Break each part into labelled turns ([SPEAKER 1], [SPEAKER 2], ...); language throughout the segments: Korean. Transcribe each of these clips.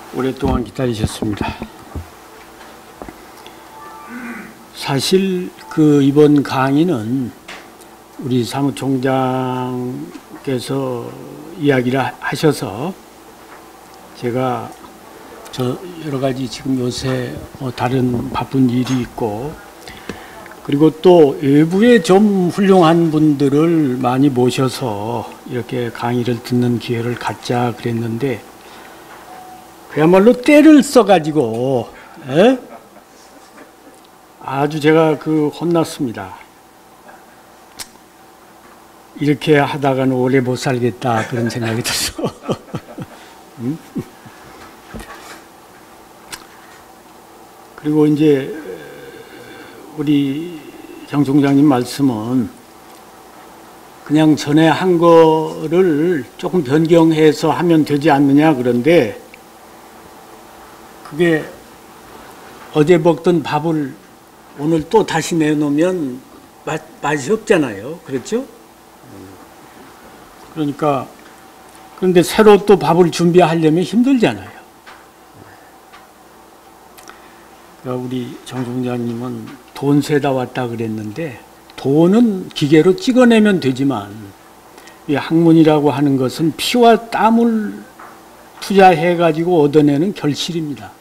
[SPEAKER 1] 오랫동안 기다리셨습니다. 사실 이번 강의는 우리 사무총장께서 이야기를 하셔서 제가 여러 가지 지금 요새 다른 바쁜 일이 있고, 그리고 또 외부에 좀 훌륭한 분들을 많이 모셔서 이렇게 강의를 듣는 기회를 갖자 그랬는데, 그야말로 때를 써가지고 아주 제가 혼났습니다. 이렇게 하다가는 오래 못 살겠다 그런 생각이 들어서 그리고 이제 우리 정 총장님 말씀은 그냥 전에 한 거를 조금 변경해서 하면 되지 않느냐, 그런데 그게 어제 먹던 밥을 오늘 또 다시 내놓으면 맛이 없잖아요. 그렇죠? 그런데 새로 또 밥을 준비하려면 힘들잖아요. 그러니까 우리 정 총장님은 돈 세다 왔다 그랬는데, 돈은 기계로 찍어내면 되지만 이 학문이라고 하는 것은 피와 땀을 투자해가지고 얻어내는 결실입니다.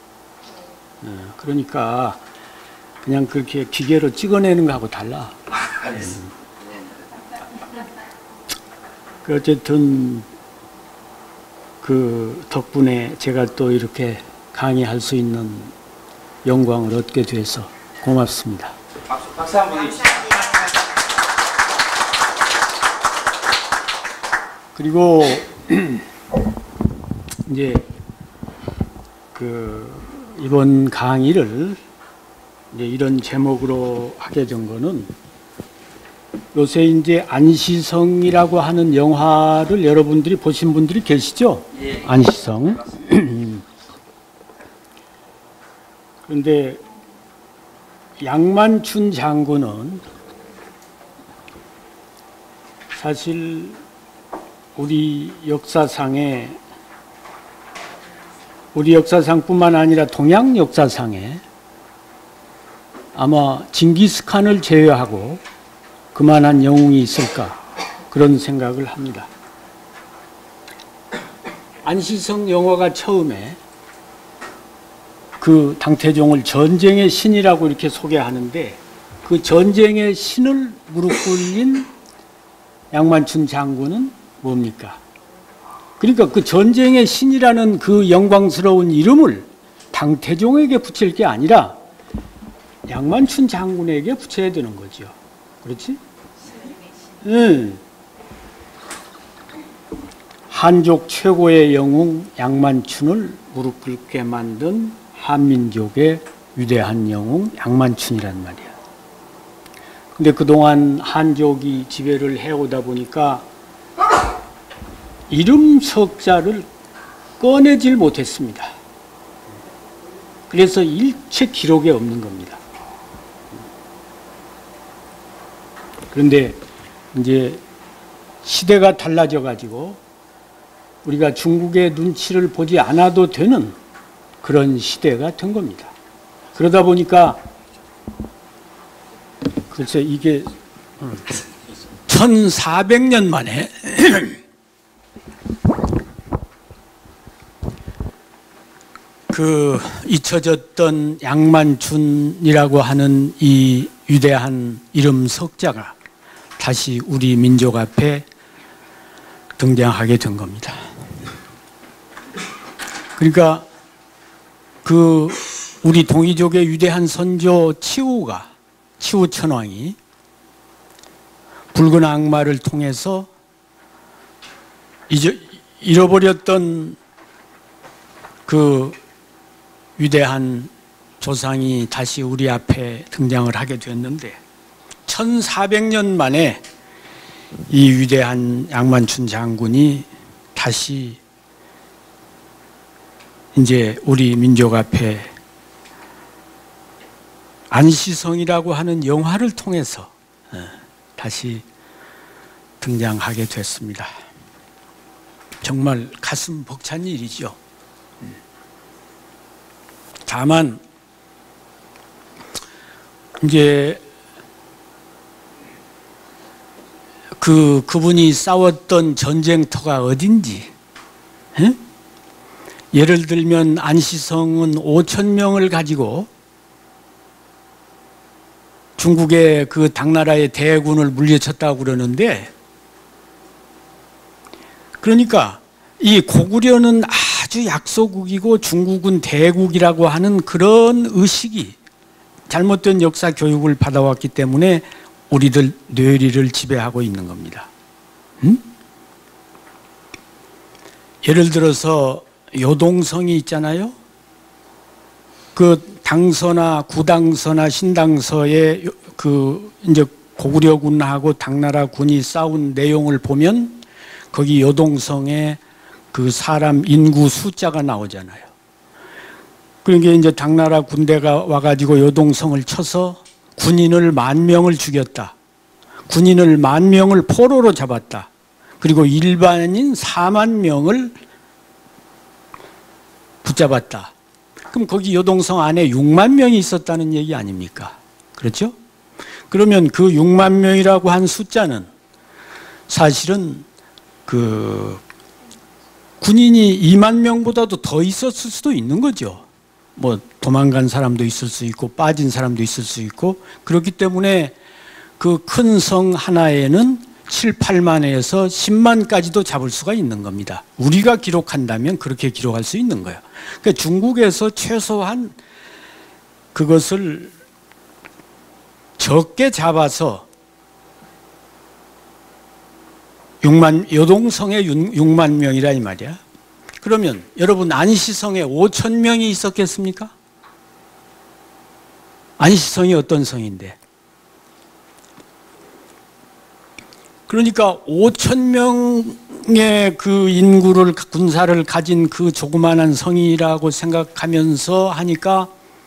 [SPEAKER 1] 그러니까 그냥 그렇게 기계로 찍어내는 거하고 달라. 어쨌든 덕분에 제가 또 이렇게 강의할 수 있는 영광을 얻게 돼서 고맙습니다.
[SPEAKER 2] 박수 한번 해주시죠.
[SPEAKER 1] 그리고 이제 이번 강의를 이제 이런 제목으로 하게 된 거는, 요새 이제 안시성이라고 하는 영화를 여러분들이 보신 분들이 계시죠?
[SPEAKER 2] 예.
[SPEAKER 1] 안시성. 그런데 양만춘 장군은 사실 우리 역사상뿐만 아니라 동양 역사상에 아마 징기스칸을 제외하고 그만한 영웅이 있을까, 그런 생각을 합니다. 안시성 영화가 처음에 당태종을 전쟁의 신이라고 이렇게 소개하는데, 그 전쟁의 신을 무릎 꿇린 양만춘 장군은 뭡니까? 그러니까 그 전쟁의 신이라는 그 영광스러운 이름을 당태종에게 붙일 게 아니라 양만춘 장군에게 붙여야 되는 거죠. 그렇지? 응. 한족 최고의 영웅 양만춘을 무릎 꿇게 만든 한민족의 위대한 영웅 양만춘이란 말이야. 근데 그동안 한족이 지배를 해오다 보니까 이름 석자를 꺼내질 못했습니다. 그래서 일체 기록에 없는 겁니다. 그런데 이제 시대가 달라져 가지고 우리가 중국의 눈치를 보지 않아도 되는 그런 시대가 된 겁니다. 그러다 보니까 글쎄 이게 1400년 만에 잊혀졌던 양만춘이라고 하는 이 위대한 이름 석자가 다시 우리 민족 앞에 등장하게 된 겁니다. 그러니까 우리 동이족의 위대한 선조 치우 천왕이 붉은 악마를 통해서 잃어버렸던 위대한 조상이 다시 우리 앞에 등장을 하게 됐는데, 1400년 만에 이 위대한 양만춘 장군이 다시 이제 우리 민족 앞에 안시성이라고 하는 영화를 통해서 다시 등장하게 됐습니다. 정말 가슴 벅찬 일이죠. 다만 이제 그분이 싸웠던 전쟁터가 어딘지, 에? 예를 들면 안시성은 5,000명을 가지고 중국의 그 당나라의 대군을 물리쳤다고 그러는데, 그러니까 이 고구려는 아주 약소국이고 중국은 대국이라고 하는 그런 의식이 잘못된 역사 교육을 받아왔기 때문에 우리들 뇌리를 지배하고 있는 겁니다. 예를 들어서 요동성이 있잖아요. 그 당서나 구당서나 신당서에 그 이제 고구려군하고 당나라 군이 싸운 내용을 보면 거기 요동성에 그 사람 인구 숫자가 나오잖아요. 그러니까 이제 당나라 군대가 와가지고 요동성을 쳐서 군인을 10,000명을 죽였다. 군인을 10,000명을 포로로 잡았다. 그리고 일반인 40,000명을 붙잡았다. 그럼 거기 요동성 안에 60,000명이 있었다는 얘기 아닙니까? 그렇죠? 그러면 그 60,000명이라고 한 숫자는 사실은 그 군인이 20,000명보다도 더 있었을 수도 있는 거죠. 뭐 도망간 사람도 있을 수 있고 빠진 사람도 있을 수 있고, 그렇기 때문에 그 큰 성 하나에는 7, 8만에서 10만까지도 잡을 수가 있는 겁니다. 우리가 기록한다면 그렇게 기록할 수 있는 거예요. 그러니까 중국에서 최소한 그것을 적게 잡아서 요동성에 60,000명이라 이 말이야. 그러면 여러분 안시성에 5,000명이 있었겠습니까? 안시성이 어떤 성인데? 그러니까 5,000명의 그 인구를, 군사를 가진 그 조그마한 성이라고 생각하면서 하니까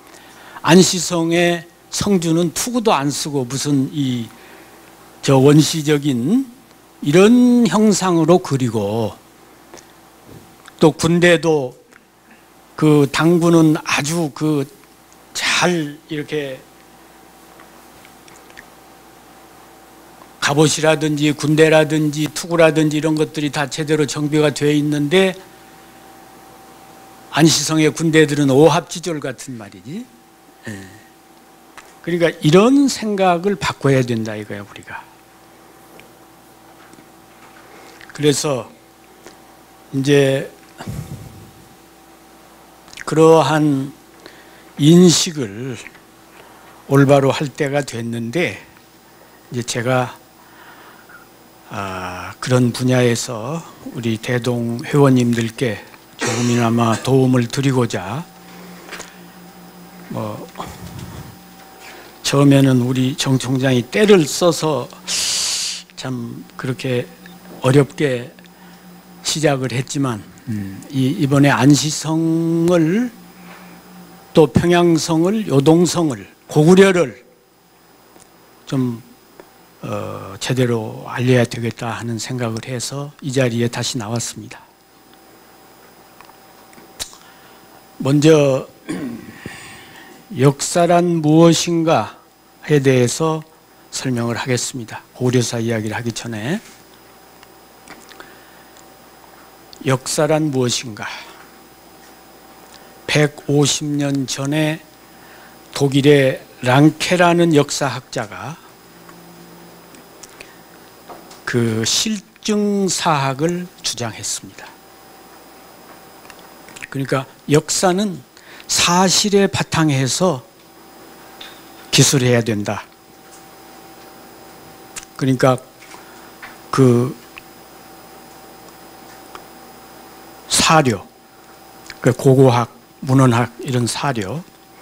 [SPEAKER 1] 안시성의 성주는 투구도 안 쓰고 무슨 저 원시적인 이런 형상으로 그리고, 또 군대도 그 당군은 아주 그 잘 이렇게 갑옷이라든지 군대라든지 투구라든지 이런 것들이 다 제대로 정비가 되어 있는데, 안시성의 군대들은 오합지졸 같은 말이지. 그러니까 이런 생각을 바꿔야 된다 이거야 우리가. 그래서 이제 그러한 인식을 올바로 할 때가 됐는데, 이제 제가 그런 분야에서 우리 대동 회원님들께 조금이나마 도움을 드리고자, 뭐 처음에는 우리 정 총장이 때를 써서 참 그렇게 어렵게 시작을 했지만, 이번에 안시성을 또 평양성을, 요동성을, 고구려를 좀 제대로 알려야 되겠다 하는 생각을 해서 이 자리에 다시 나왔습니다. 먼저 역사란 무엇인가에 대해서 설명을 하겠습니다. 고려사 이야기를 하기 전에. 역사란 무엇인가? 150년 전에 독일의 랑케라는 역사학자가 그 실증사학을 주장했습니다. 그러니까 역사는 사실에 바탕해서 기술해야 된다. 그러니까 그 사료, 그 고고학, 문헌학 이런 사료.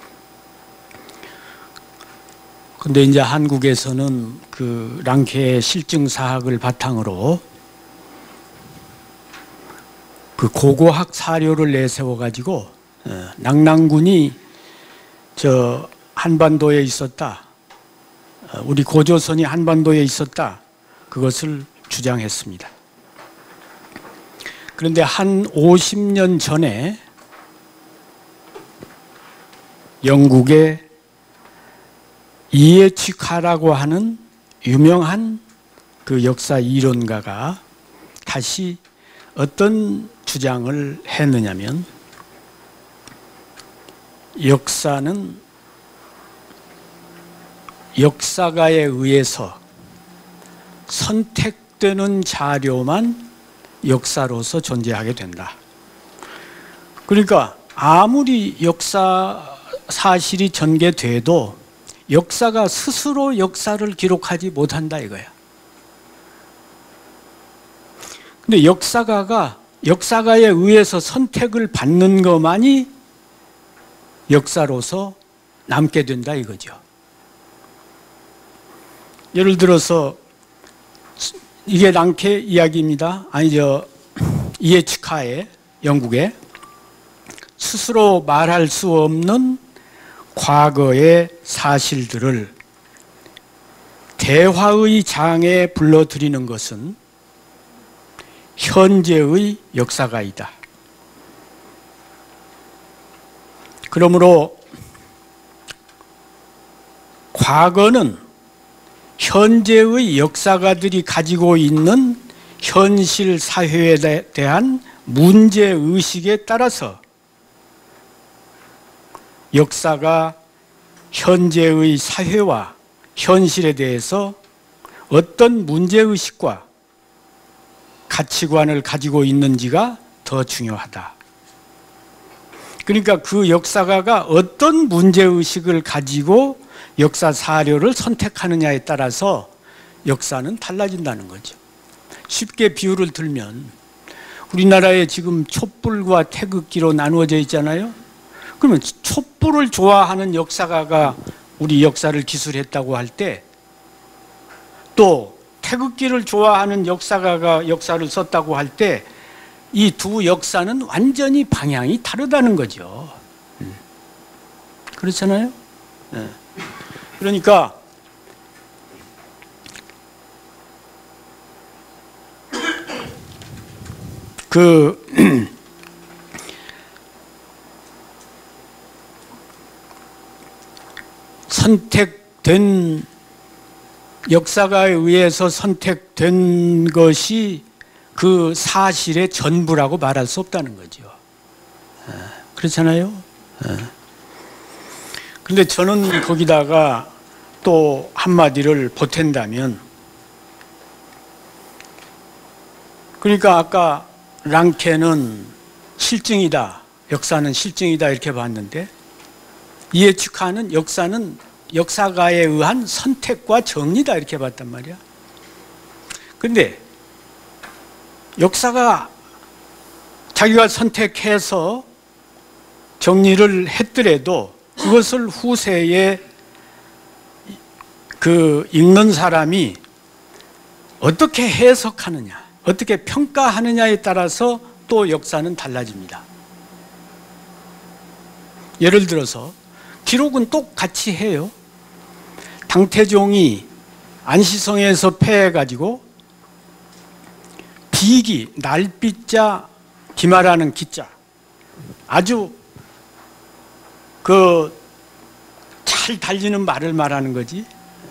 [SPEAKER 1] 근데 이제 한국에서는 그 랑케의 실증사학을 바탕으로 그 고고학 사료를 내세워 가지고 낙랑군이 저 한반도에 있었다, 우리 고조선이 한반도에 있었다, 그것을 주장했습니다. 그런데 한 50년 전에 영국의 이에치카라고 하는 유명한 그 역사 이론가가 다시 어떤 주장을 했느냐면, 역사는 역사가에 의해서 선택되는 자료만 역사로서 존재하게 된다. 그러니까 아무리 역사 사실이 전개돼도 역사가 스스로 역사를 기록하지 못한다 이거야. 근데 역사가에 의해서 선택을 받는 것만이 역사로서 남게 된다 이거죠. 예를 들어서 이게 랑케 이야기입니다. 이에치카의 영국의 스스로 말할 수 없는 과거의 사실들을 대화의 장에 불러들이는 것은 현재의 역사가이다. 그러므로 과거는 현재의 역사가들이 가지고 있는 현실 사회에 대한 문제의식에 따라서 역사가 현재의 사회와 현실에 대해서 어떤 문제의식과 가치관을 가지고 있는지가 더 중요하다. 그러니까 그 역사가가 어떤 문제의식을 가지고 역사 사료를 선택하느냐에 따라서 역사는 달라진다는 거죠. 쉽게 비유를 들면 우리나라에 지금 촛불과 태극기로 나누어져 있잖아요. 그러면 촛불을 좋아하는 역사가가 우리 역사를 기술했다고 할 때, 또 태극기를 좋아하는 역사가가 역사를 썼다고 할 때 이 두 역사는 완전히 방향이 다르다는 거죠. 그렇잖아요? 네. 그러니까 선택된 역사가에 의해서 선택된 것이 그 사실의 전부라고 말할 수 없다는 거죠. 그렇잖아요? 그런데 저는 거기다가 또 한마디를 보탠다면, 그러니까 아까 랑케는 실증이다, 역사는 실증이다 이렇게 봤는데, 이에치카는 역사는 역사가에 의한 선택과 정리다 이렇게 봤단 말이야. 그런데 역사가 자기가 선택해서 정리를 했더라도 그것을 후세에 읽는 사람이 어떻게 해석하느냐, 어떻게 평가하느냐에 따라서 또 역사는 달라집니다. 예를 들어서 기록은 똑같이 해요. 당태종이 안시성에서 패해가지고 비기, 날비자, 기마라는 기자, 아주 잘 달리는 말을 말하는 거지.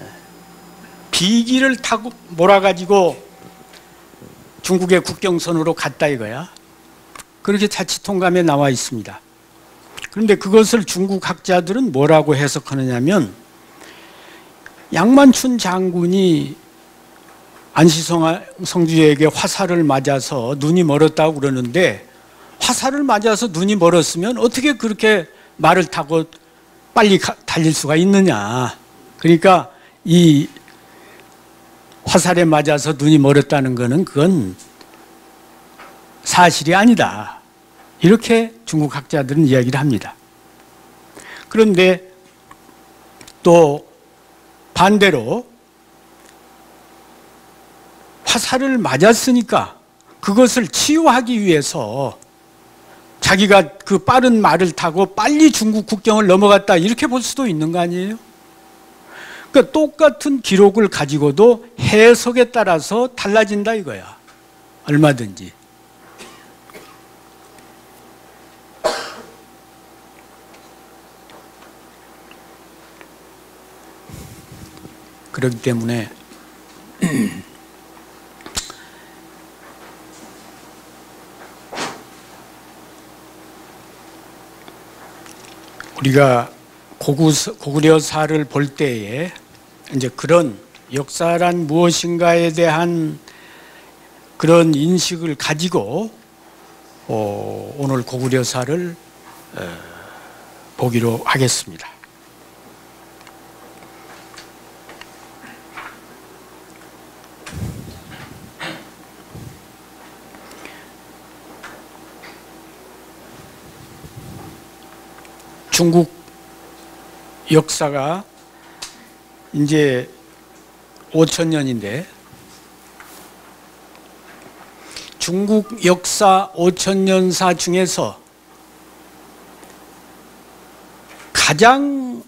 [SPEAKER 1] 비기를 타고 몰아가지고 중국의 국경선으로 갔다 이거야. 그렇게 자치통감에 나와 있습니다. 그런데 그것을 중국 학자들은 뭐라고 해석하느냐면, 양만춘 장군이 안시성 성주에게 화살을 맞아서 눈이 멀었다고 그러는데, 화살을 맞아서 눈이 멀었으면 어떻게 그렇게 말을 타고 빨리 달릴 수가 있느냐. 그러니까 이 화살에 맞아서 눈이 멀었다는 것은 그건 사실이 아니다. 이렇게 중국 학자들은 이야기를 합니다. 그런데 또 반대로 화살을 맞았으니까 그것을 치유하기 위해서 자기가 그 빠른 말을 타고 빨리 중국 국경을 넘어갔다 이렇게 볼 수도 있는 거 아니에요? 그러니까 똑같은 기록을 가지고도 해석에 따라서 달라진다 이거야. 얼마든지. 그렇기 때문에 우리가 고구려사를 볼 때에 이제 그런 역사란 무엇인가에 대한 그런 인식을 가지고 오늘 고구려사를 보기로 하겠습니다. 중국 역사가 이제 5,000년인데 중국 역사 5,000년사 중에서 가장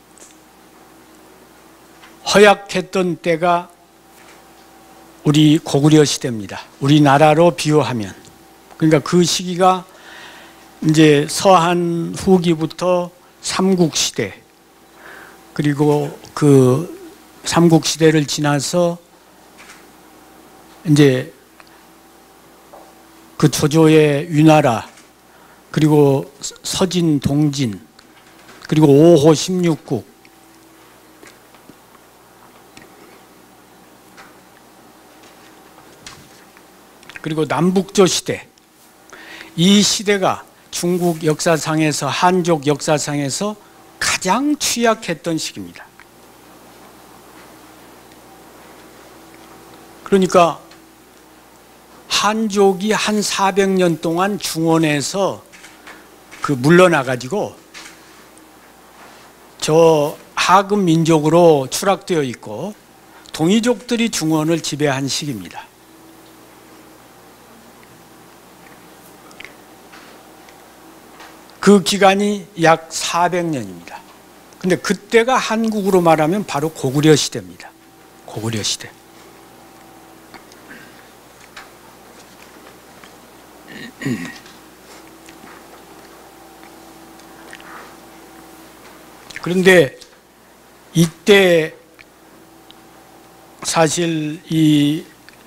[SPEAKER 1] 허약했던 때가 우리 고구려 시대입니다. 우리나라로 비유하면. 그러니까 그 시기가 이제 서한 후기부터 삼국시대, 그리고 그 삼국시대를 지나서 이제 그 조조의 위나라, 그리고 서진, 동진, 그리고 5호 16국, 그리고 남북조 시대, 이 시대가 중국 역사상에서, 한족 역사상에서 가장 취약했던 시기입니다. 그러니까 한족이 한 400년 동안 중원에서 물러나가지고 저 하급 민족으로 추락되어 있고 동이족들이 중원을 지배한 시기입니다. 그 기간이 약 400년입니다. 근데 그때가 한국으로 말하면 바로 고구려 시대입니다. 고구려 시대. 그런데 이때 사실 이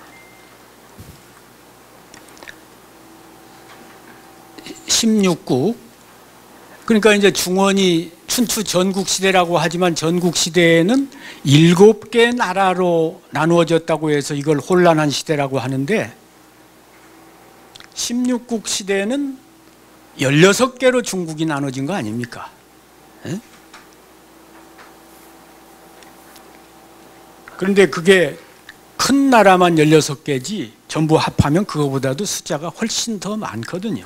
[SPEAKER 1] (16국) 그러니까 이제 중원이 춘추 전국시대라고 하지만 전국시대에는 7개 나라로 나누어졌다고 해서 이걸 혼란한 시대라고 하는데 16국 시대에는 16개로 중국이 나눠진 거 아닙니까? 에? 그런데 그게 큰 나라만 16개지 전부 합하면 그거보다도 숫자가 훨씬 더 많거든요.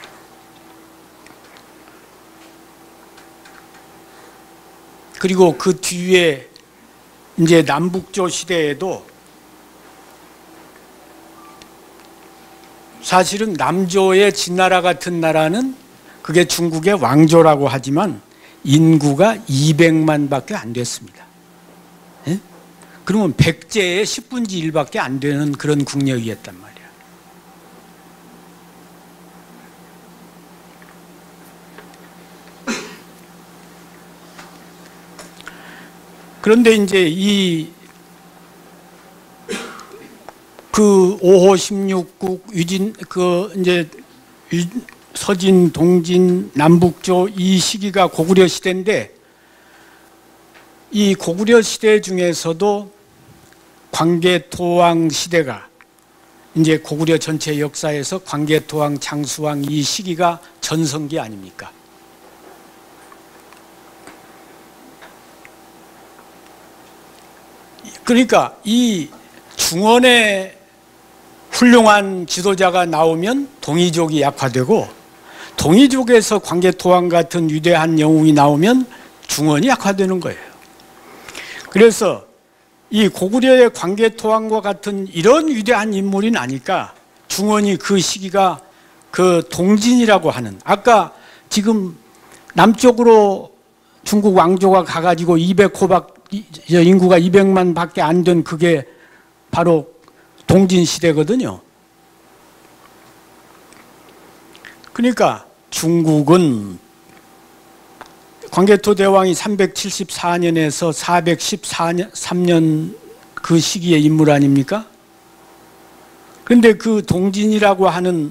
[SPEAKER 1] 그리고 그 뒤에 이제 남북조 시대에도 사실은 남조의 진나라 같은 나라는 그게 중국의 왕조라고 하지만 인구가 200만 밖에 안 됐습니다. 예? 그러면 백제의 10분의 1밖에 안 되는 그런 국력이었단 말이에요. 그런데 이제 그 5호 16국 이제 서진, 동진, 남북조 이 시기가 고구려 시대인데 이 고구려 시대 중에서도 광개토왕 시대가 이제 고구려 전체 역사에서 광개토왕, 장수왕 이 시기가 전성기 아닙니까? 그러니까 이 중원에 훌륭한 지도자가 나오면 동이족이 약화되고 동이족에서 광개토왕 같은 위대한 영웅이 나오면 중원이 약화되는 거예요. 그래서 이 고구려의 광개토왕과 같은 이런 위대한 인물이 나니까 중원이 그 시기가 그 동진이라고 하는 아까 지금 남쪽으로 중국 왕조가 가가지고 200호박 인구가 200만 밖에 안 된 그게 바로 동진 시대거든요. 그러니까 중국은 광개토 대왕이 374년에서 413년 그 시기의 인물 아닙니까? 그런데 그 동진이라고 하는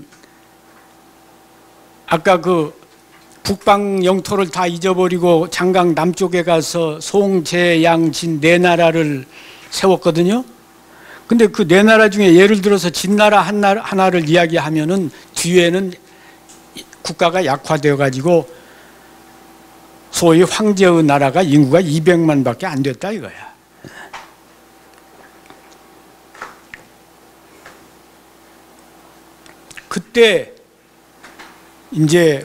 [SPEAKER 1] 아까 그 북방 영토를 다 잊어버리고 장강 남쪽에 가서 송, 제, 양, 진 네 나라를 세웠거든요. 근데 그 네 나라 중에 예를 들어서 진나라 하나를 이야기하면은 뒤에는 국가가 약화되어 가지고 소위 황제의 나라가 인구가 200만 밖에 안 됐다 이거야. 그때 이제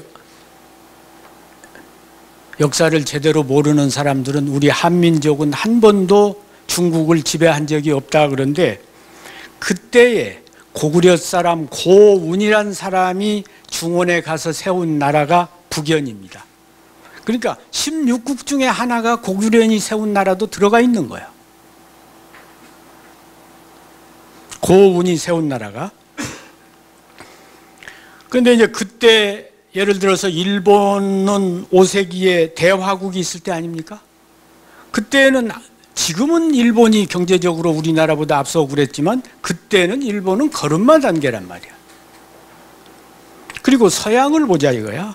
[SPEAKER 1] 역사를 제대로 모르는 사람들은 우리 한민족은 한 번도 중국을 지배한 적이 없다 그런데 그때에 고구려 사람 고운이란 사람이 중원에 가서 세운 나라가 북연입니다. 그러니까 16국 중에 하나가 고구려인이 세운 나라도 들어가 있는 거예요. 고운이 세운 나라가. 그런데 이제 그때 예를 들어서 일본은 5세기에 대화국이 있을 때 아닙니까? 그때는 지금은 일본이 경제적으로 우리나라보다 앞서고 그랬지만 그때는 일본은 걸음마 단계란 말이야. 그리고 서양을 보자 이거야.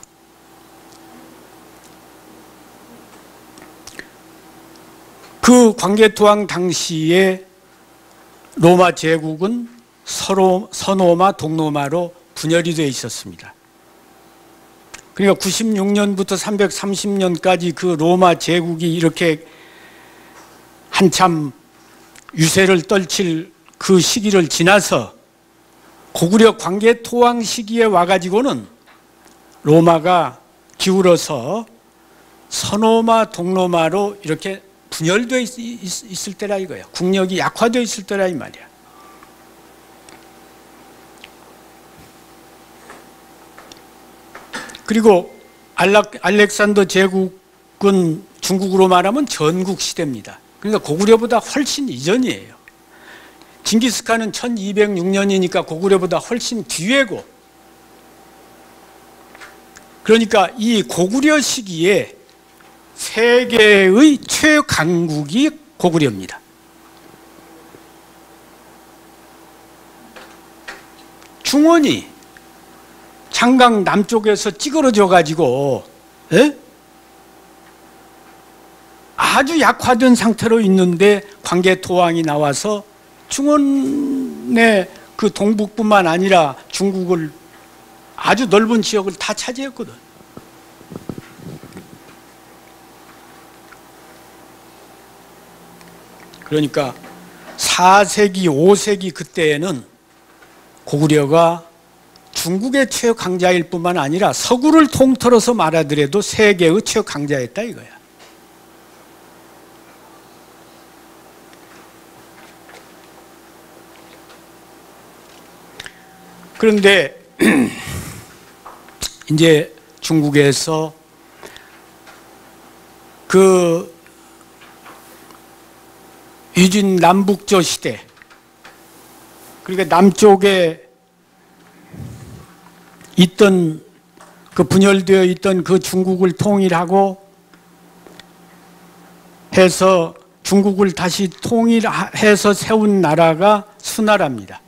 [SPEAKER 1] 그 광개토왕 당시에 로마 제국은 서로마, 동로마로 분열이 되어 있었습니다. 그러니까 96년부터 330년까지 그 로마 제국이 이렇게 한참 유세를 떨칠 그 시기를 지나서 고구려 광개토왕 시기에 와가지고는 로마가 기울어서 서로마, 동로마로 이렇게 분열되어 있을 때라 이거예요. 국력이 약화되어 있을 때라 이 말이야. 그리고 알렉산더 제국은 중국으로 말하면 전국 시대입니다. 그러니까 고구려보다 훨씬 이전이에요. 징기스칸은 1206년이니까 고구려보다 훨씬 뒤에고, 그러니까 이 고구려 시기에 세계의 최강국이 고구려입니다. 중원이 장강 남쪽에서 찌그러져 가지고 아주 약화된 상태로 있는데 광개토왕이 나와서 중원의 그 동북뿐만 아니라 중국을 아주 넓은 지역을 다 차지했거든. 그러니까 4세기, 5세기 그때에는 고구려가 중국의 최강자일 뿐만 아니라 서구를 통틀어서 말하더라도 세계의 최강자였다 이거야. 그런데 이제 중국에서 그 유진 남북조 시대, 그러니까 남쪽에 있던 그 분열되어 있던 그 중국을 통일하고 해서 중국을 다시 통일해서 세운 나라가 수나라입니다.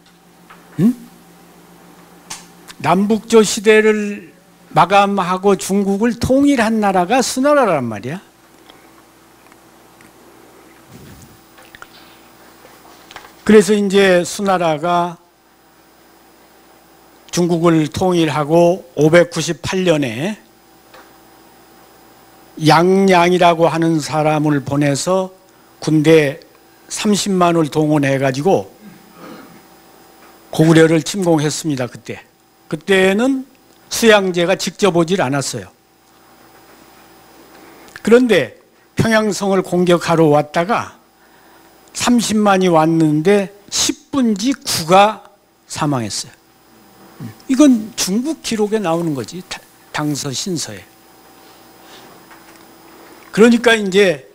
[SPEAKER 1] 남북조 시대를 마감하고 중국을 통일한 나라가 수나라란 말이야. 그래서 이제 수나라가 중국을 통일하고 598년에 양양이라고 하는 사람을 보내서 군대 30만을 동원해가지고 고구려를 침공했습니다. 그때는 수양제가 직접 오질 않았어요. 그런데 평양성을 공격하러 왔다가 30만이 왔는데 10분지 9가 사망했어요. 이건 중국 기록에 나오는 거지, 당서 신서에. 그러니까 이제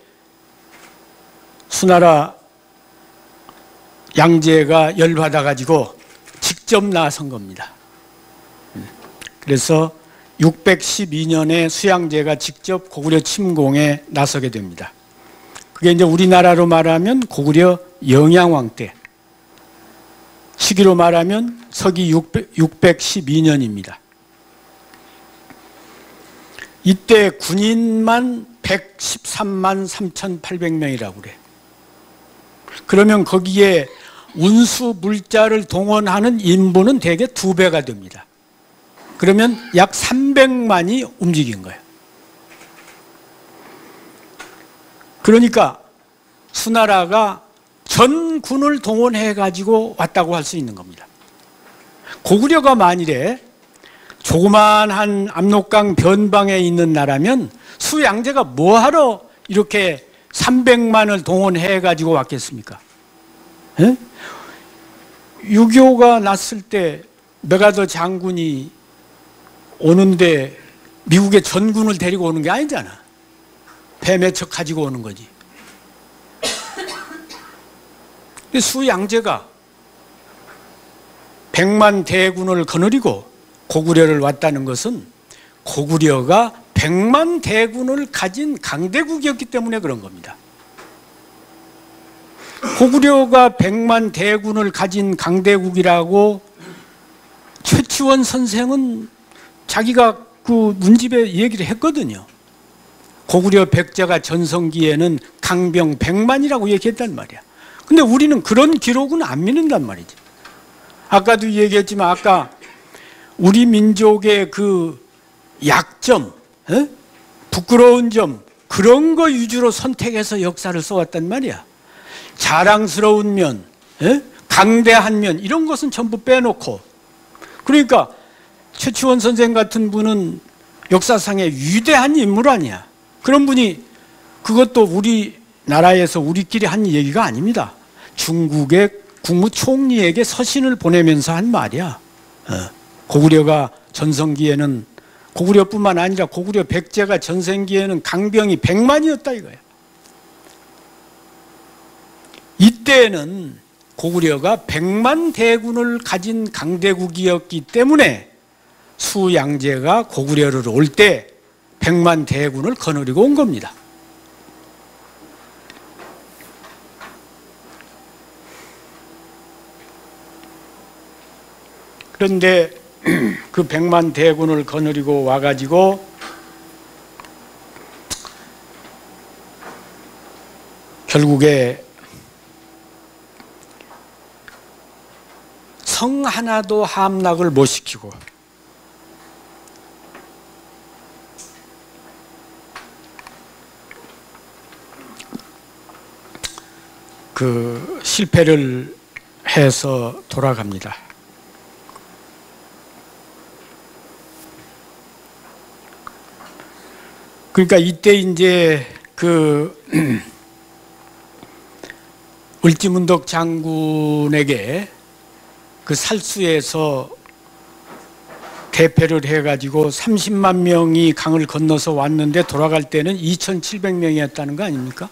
[SPEAKER 1] 수나라 양제가 열받아 가지고 직접 나선 겁니다. 그래서 612년에 수양제가 직접 고구려 침공에 나서게 됩니다. 그게 이제 우리나라로 말하면 고구려 영양왕 때, 시기로 말하면 서기 612년입니다. 이때 군인만 113만 3,800명이라고 그래. 그러면 거기에 운수 물자를 동원하는 인부는 대개 2배가 됩니다. 그러면 약 300만이 움직인 거예요. 그러니까 수나라가 전 군을 동원해 가지고 왔다고 할 수 있는 겁니다. 고구려가 만일에 조그만한 압록강 변방에 있는 나라면 수양제가 뭐하러 이렇게 300만을 동원해 가지고 왔겠습니까? 6.25가 났을 때 메가더 장군이 오는데 미국의 전군을 데리고 오는 게 아니잖아. 배매척 가지고 오는 거지. 근데 수양제가 100만 대군을 거느리고 고구려를 왔다는 것은 고구려가 100만 대군을 가진 강대국이었기 때문에 그런 겁니다. 고구려가 100만 대군을 가진 강대국이라고 최치원 선생은 자기가 그 문집에 얘기를 했거든요. 고구려 백제가 전성기에는 강병 100만이라고 얘기했단 말이야. 근데 우리는 그런 기록은 안 믿는단 말이지. 아까도 얘기했지만 아까 우리 민족의 그 약점, 부끄러운 점, 그런 거 위주로 선택해서 역사를 써왔단 말이야. 자랑스러운 면, 강대한 면, 이런 것은 전부 빼놓고. 그러니까 최치원 선생 같은 분은 역사상의 위대한 인물 아니야. 그런 분이 그것도 우리나라에서 우리끼리 한 얘기가 아닙니다. 중국의 국무총리에게 서신을 보내면서 한 말이야. 고구려가 전성기에는, 고구려뿐만 아니라 고구려 백제가 전성기에는 강병이 100만이었다 이거야. 이때는 고구려가 100만 대군을 가진 강대국이었기 때문에 수양제가 고구려를 올 때 100만 대군을 거느리고 온 겁니다. 그런데 그 100만 대군을 거느리고 와가지고 결국에 성 하나도 함락을 못 시키고 그 실패를 해서 돌아갑니다. 그러니까 이때 이제 그 을지문덕 장군에게 그 살수에서 대패를 해가지고 30만 명이 강을 건너서 왔는데 돌아갈 때는 2,700명이었다는 거 아닙니까?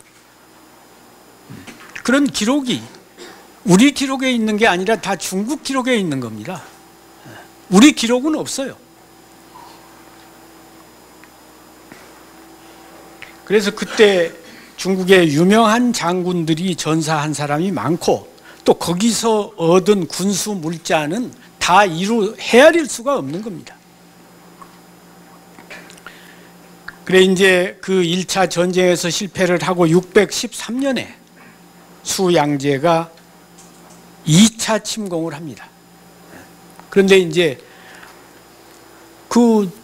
[SPEAKER 1] 그런 기록이 우리 기록에 있는 게 아니라 다 중국 기록에 있는 겁니다. 우리 기록은 없어요. 그래서 그때 중국의 유명한 장군들이 전사한 사람이 많고 또 거기서 얻은 군수 물자는 다 헤아릴 수가 없는 겁니다. 그래 이제 그 1차 전쟁에서 실패를 하고 613년에 수양제가 2차 침공을 합니다. 그런데 이제 그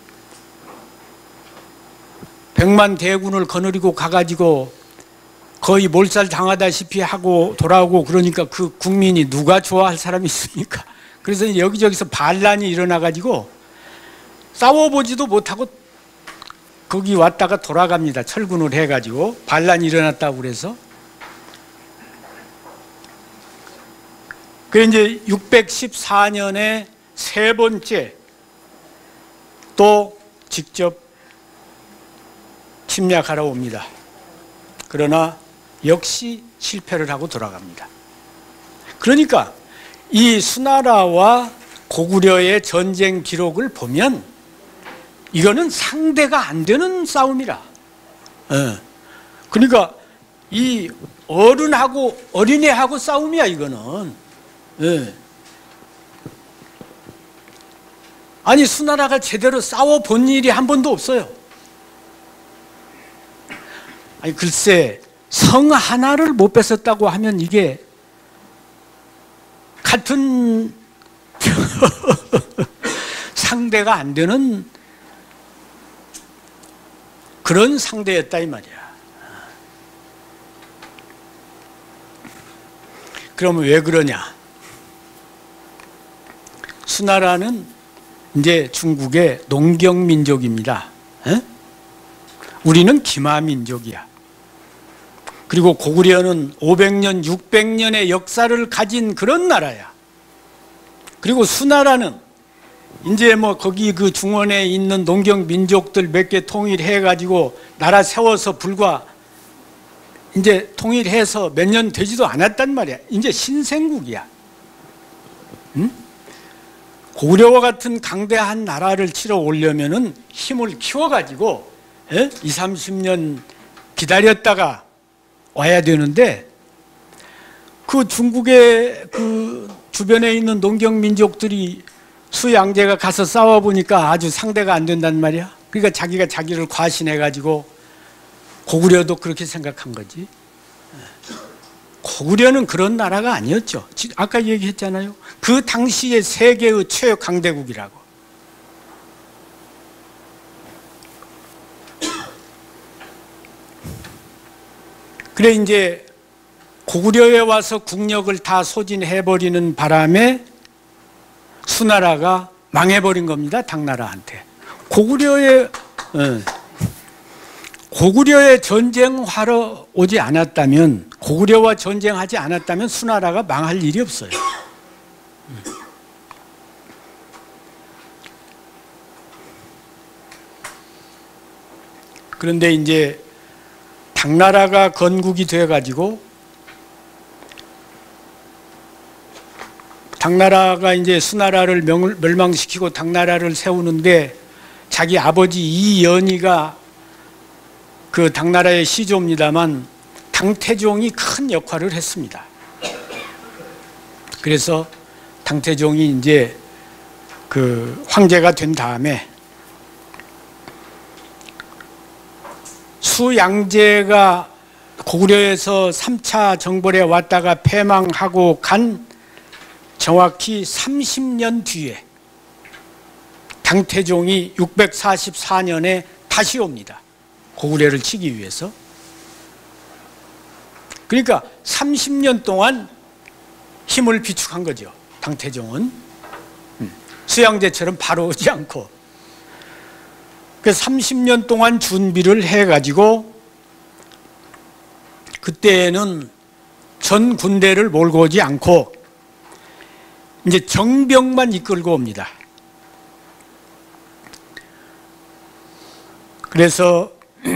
[SPEAKER 1] 100만 대군을 거느리고 가가지고 거의 몰살 당하다시피 하고 돌아오고 그러니까 그 국민이 누가 좋아할 사람이 있습니까? 그래서 여기저기서 반란이 일어나가지고 싸워보지도 못하고 거기 왔다가 돌아갑니다. 철군을 해가지고 반란이 일어났다고 그래서. 그 이제 614년에 세 번째 또 직접 침략하러 옵니다. 그러나 역시 실패를 하고 돌아갑니다. 그러니까 이 수나라와 고구려의 전쟁 기록을 보면 이거는 상대가 안 되는 싸움이라. 그러니까 이 어른하고 어린애하고 싸움이야 이거는. 아니 수나라가 제대로 싸워본 일이 한 번도 없어요. 아니 글쎄 성 하나를 못 뺏었다고 하면 이게 같은 상대가 안 되는 그런 상대였다 이 말이야. 그러면 왜 그러냐? 수나라는 이제 중국의 농경민족입니다. 우리는 기마민족이야. 그리고 고구려는 500년, 600년의 역사를 가진 그런 나라야. 그리고 수나라는 이제 뭐 거기 그 중원에 있는 농경민족들 몇 개 통일해가지고 나라 세워서 불과 이제 통일해서 몇 년 되지도 않았단 말이야. 이제 신생국이야. 응? 고구려와 같은 강대한 나라를 치러 오려면은 힘을 키워가지고 20, 30년 기다렸다가 와야 되는데 그 중국의 그 주변에 있는 농경민족들이 수양제가 가서 싸워보니까 아주 상대가 안 된단 말이야. 그러니까 자기가 자기를 과신해가지고 고구려도 그렇게 생각한 거지. 고구려는 그런 나라가 아니었죠. 아까 얘기했잖아요. 그 당시의 세계의 최강대국이라고. 그래 이제 고구려에 와서 국력을 다 소진해버리는 바람에 수나라가 망해버린 겁니다. 당나라한테. 고구려에 전쟁하러 오지 않았다면, 고구려와 전쟁하지 않았다면 수나라가 망할 일이 없어요. 그런데 이제 당나라가 건국이 돼가지고 당나라가 이제 수나라를 멸망시키고 당나라를 세우는데 자기 아버지 이연희가 그 당나라의 시조입니다만 당태종이 큰 역할을 했습니다. 그래서 당태종이 이제 그 황제가 된 다음에 수양제가 고구려에서 3차 정벌에 왔다가 패망하고 간 정확히 30년 뒤에 당태종이 644년에 다시 옵니다. 고구려를 치기 위해서. 그러니까 30년 동안 힘을 비축한 거죠. 당태종은. 수양제처럼 바로 오지 않고. 그래서 30년 동안 준비를 해가지고 그때는 전 군대를 몰고 오지 않고 이제 정병만 이끌고 옵니다. 그래서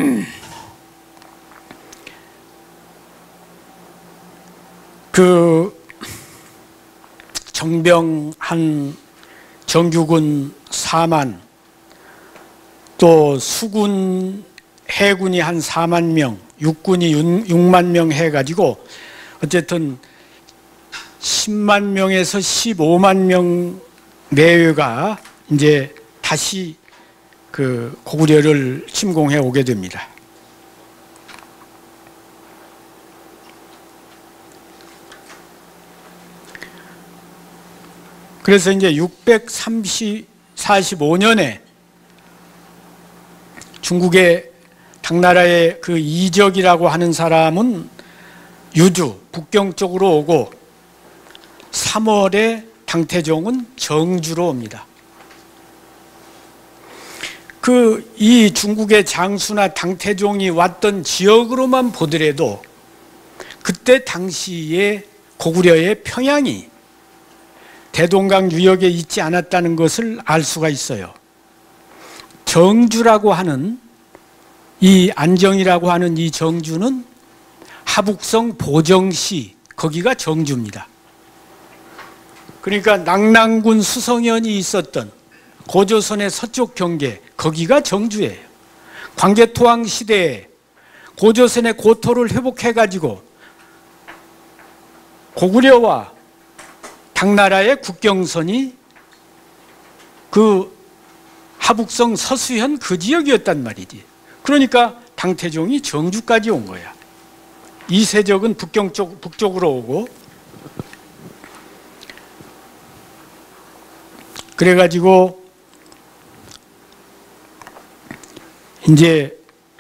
[SPEAKER 1] 그 정병 한 정규군 4만 또 수군 해군이 한 4만 명, 육군이 6만 명 해가지고 어쨌든 10만 명에서 15만 명 내외가 이제 다시 그 고구려를 침공해 오게 됩니다. 그래서 이제 645년에 중국의 당나라의 그 이적이라고 하는 사람은 유주, 북경 쪽으로 오고 3월에 당태종은 정주로 옵니다. 이 중국의 장수나 당태종이 왔던 지역으로만 보더라도 그때 당시에 고구려의 평양이 대동강 유역에 있지 않았다는 것을 알 수가 있어요. 정주라고 하는 이 안정이라고 하는 이 정주는 하북성 보정시, 거기가 정주입니다. 그러니까 낙랑군 수성현이 있었던 고조선의 서쪽 경계, 거기가 정주예요. 광개토왕 시대에 고조선의 고토를 회복해가지고 고구려와 당나라의 국경선이 그 하북성 서수현 그 지역이었단 말이지. 그러니까 당태종이 정주까지 온 거야. 이세적은 북쪽으로 오고, 그래가지고 이제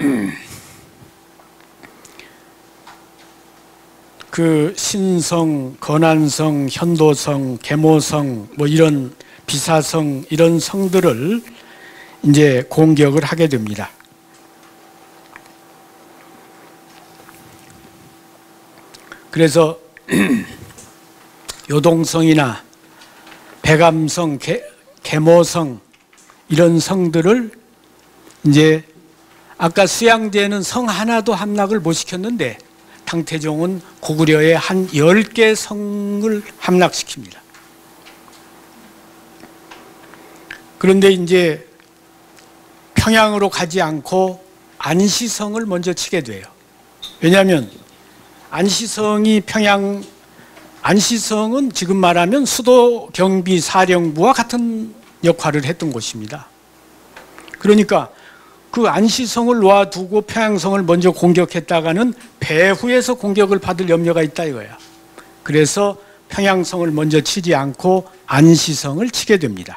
[SPEAKER 1] 그 신성, 건안성, 현도성, 계모성, 뭐 이런 비사성 이런 성들을 이제 공격을 하게 됩니다. 그래서 요동성이나 백암성, 계모성 이런 성들을 이제 아까 수양제는 성 하나도 함락을 못 시켰는데 당태종은 고구려의 한 10개 성을 함락시킵니다. 그런데 이제 평양으로 가지 않고 안시성을 먼저 치게 돼요. 왜냐하면 안시성은 지금 말하면 수도 경비 사령부와 같은 역할을 했던 곳입니다. 그러니까 그 안시성을 놓아두고 평양성을 먼저 공격했다가는 배후에서 공격을 받을 염려가 있다 이거야. 그래서 평양성을 먼저 치지 않고 안시성을 치게 됩니다.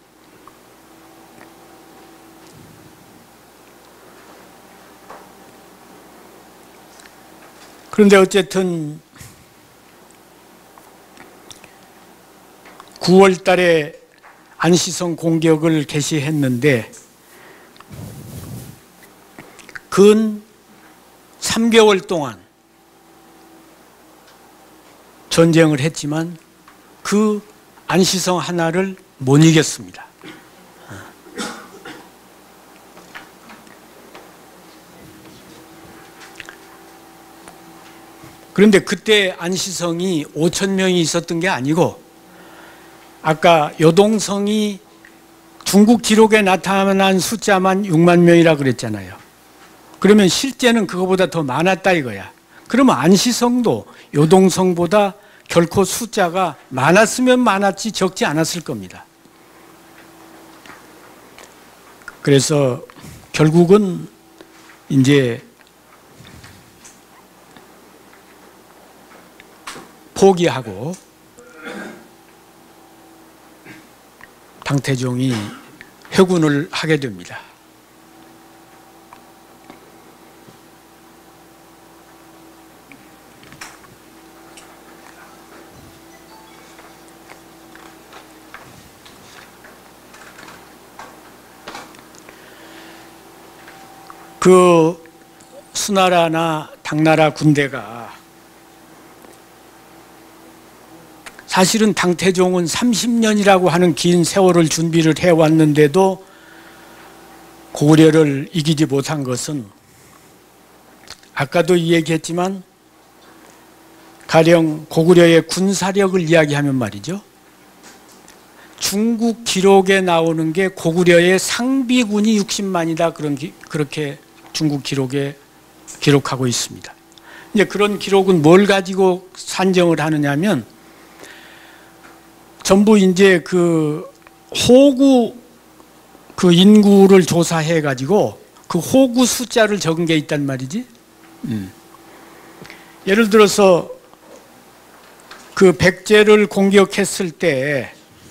[SPEAKER 1] 그런데 어쨌든 9월 달에 안시성 공격을 개시했는데 근 3개월 동안 전쟁을 했지만 그 안시성 하나를 못 이겼습니다. 그런데 그때 안시성이 5,000명이 있었던 게 아니고 아까 요동성이 중국 기록에 나타난 숫자만 6만 명이라 그랬잖아요. 그러면 실제는 그거보다 더 많았다 이거야. 그러면 안시성도 요동성보다 결코 숫자가 많았으면 많았지 적지 않았을 겁니다. 그래서 결국은 이제 포기하고 당태종이 회군을 하게 됩니다. 그 수나라나 당나라 군대가 사실은 당태종은 30년이라고 하는 긴 세월을 준비를 해왔는데도 고구려를 이기지 못한 것은 아까도 얘기했지만 가령 고구려의 군사력을 이야기하면 말이죠. 중국 기록에 나오는 게 고구려의 상비군이 60만이다 그렇게 중국 기록에 기록하고 있습니다. 이제 그런 기록은 뭘 가지고 산정을 하느냐면 전부 이제 그 호구 그 인구를 조사해 가지고 그 호구 숫자를 적은 게 있단 말이지. 예를 들어서 그 백제를 공격했을 때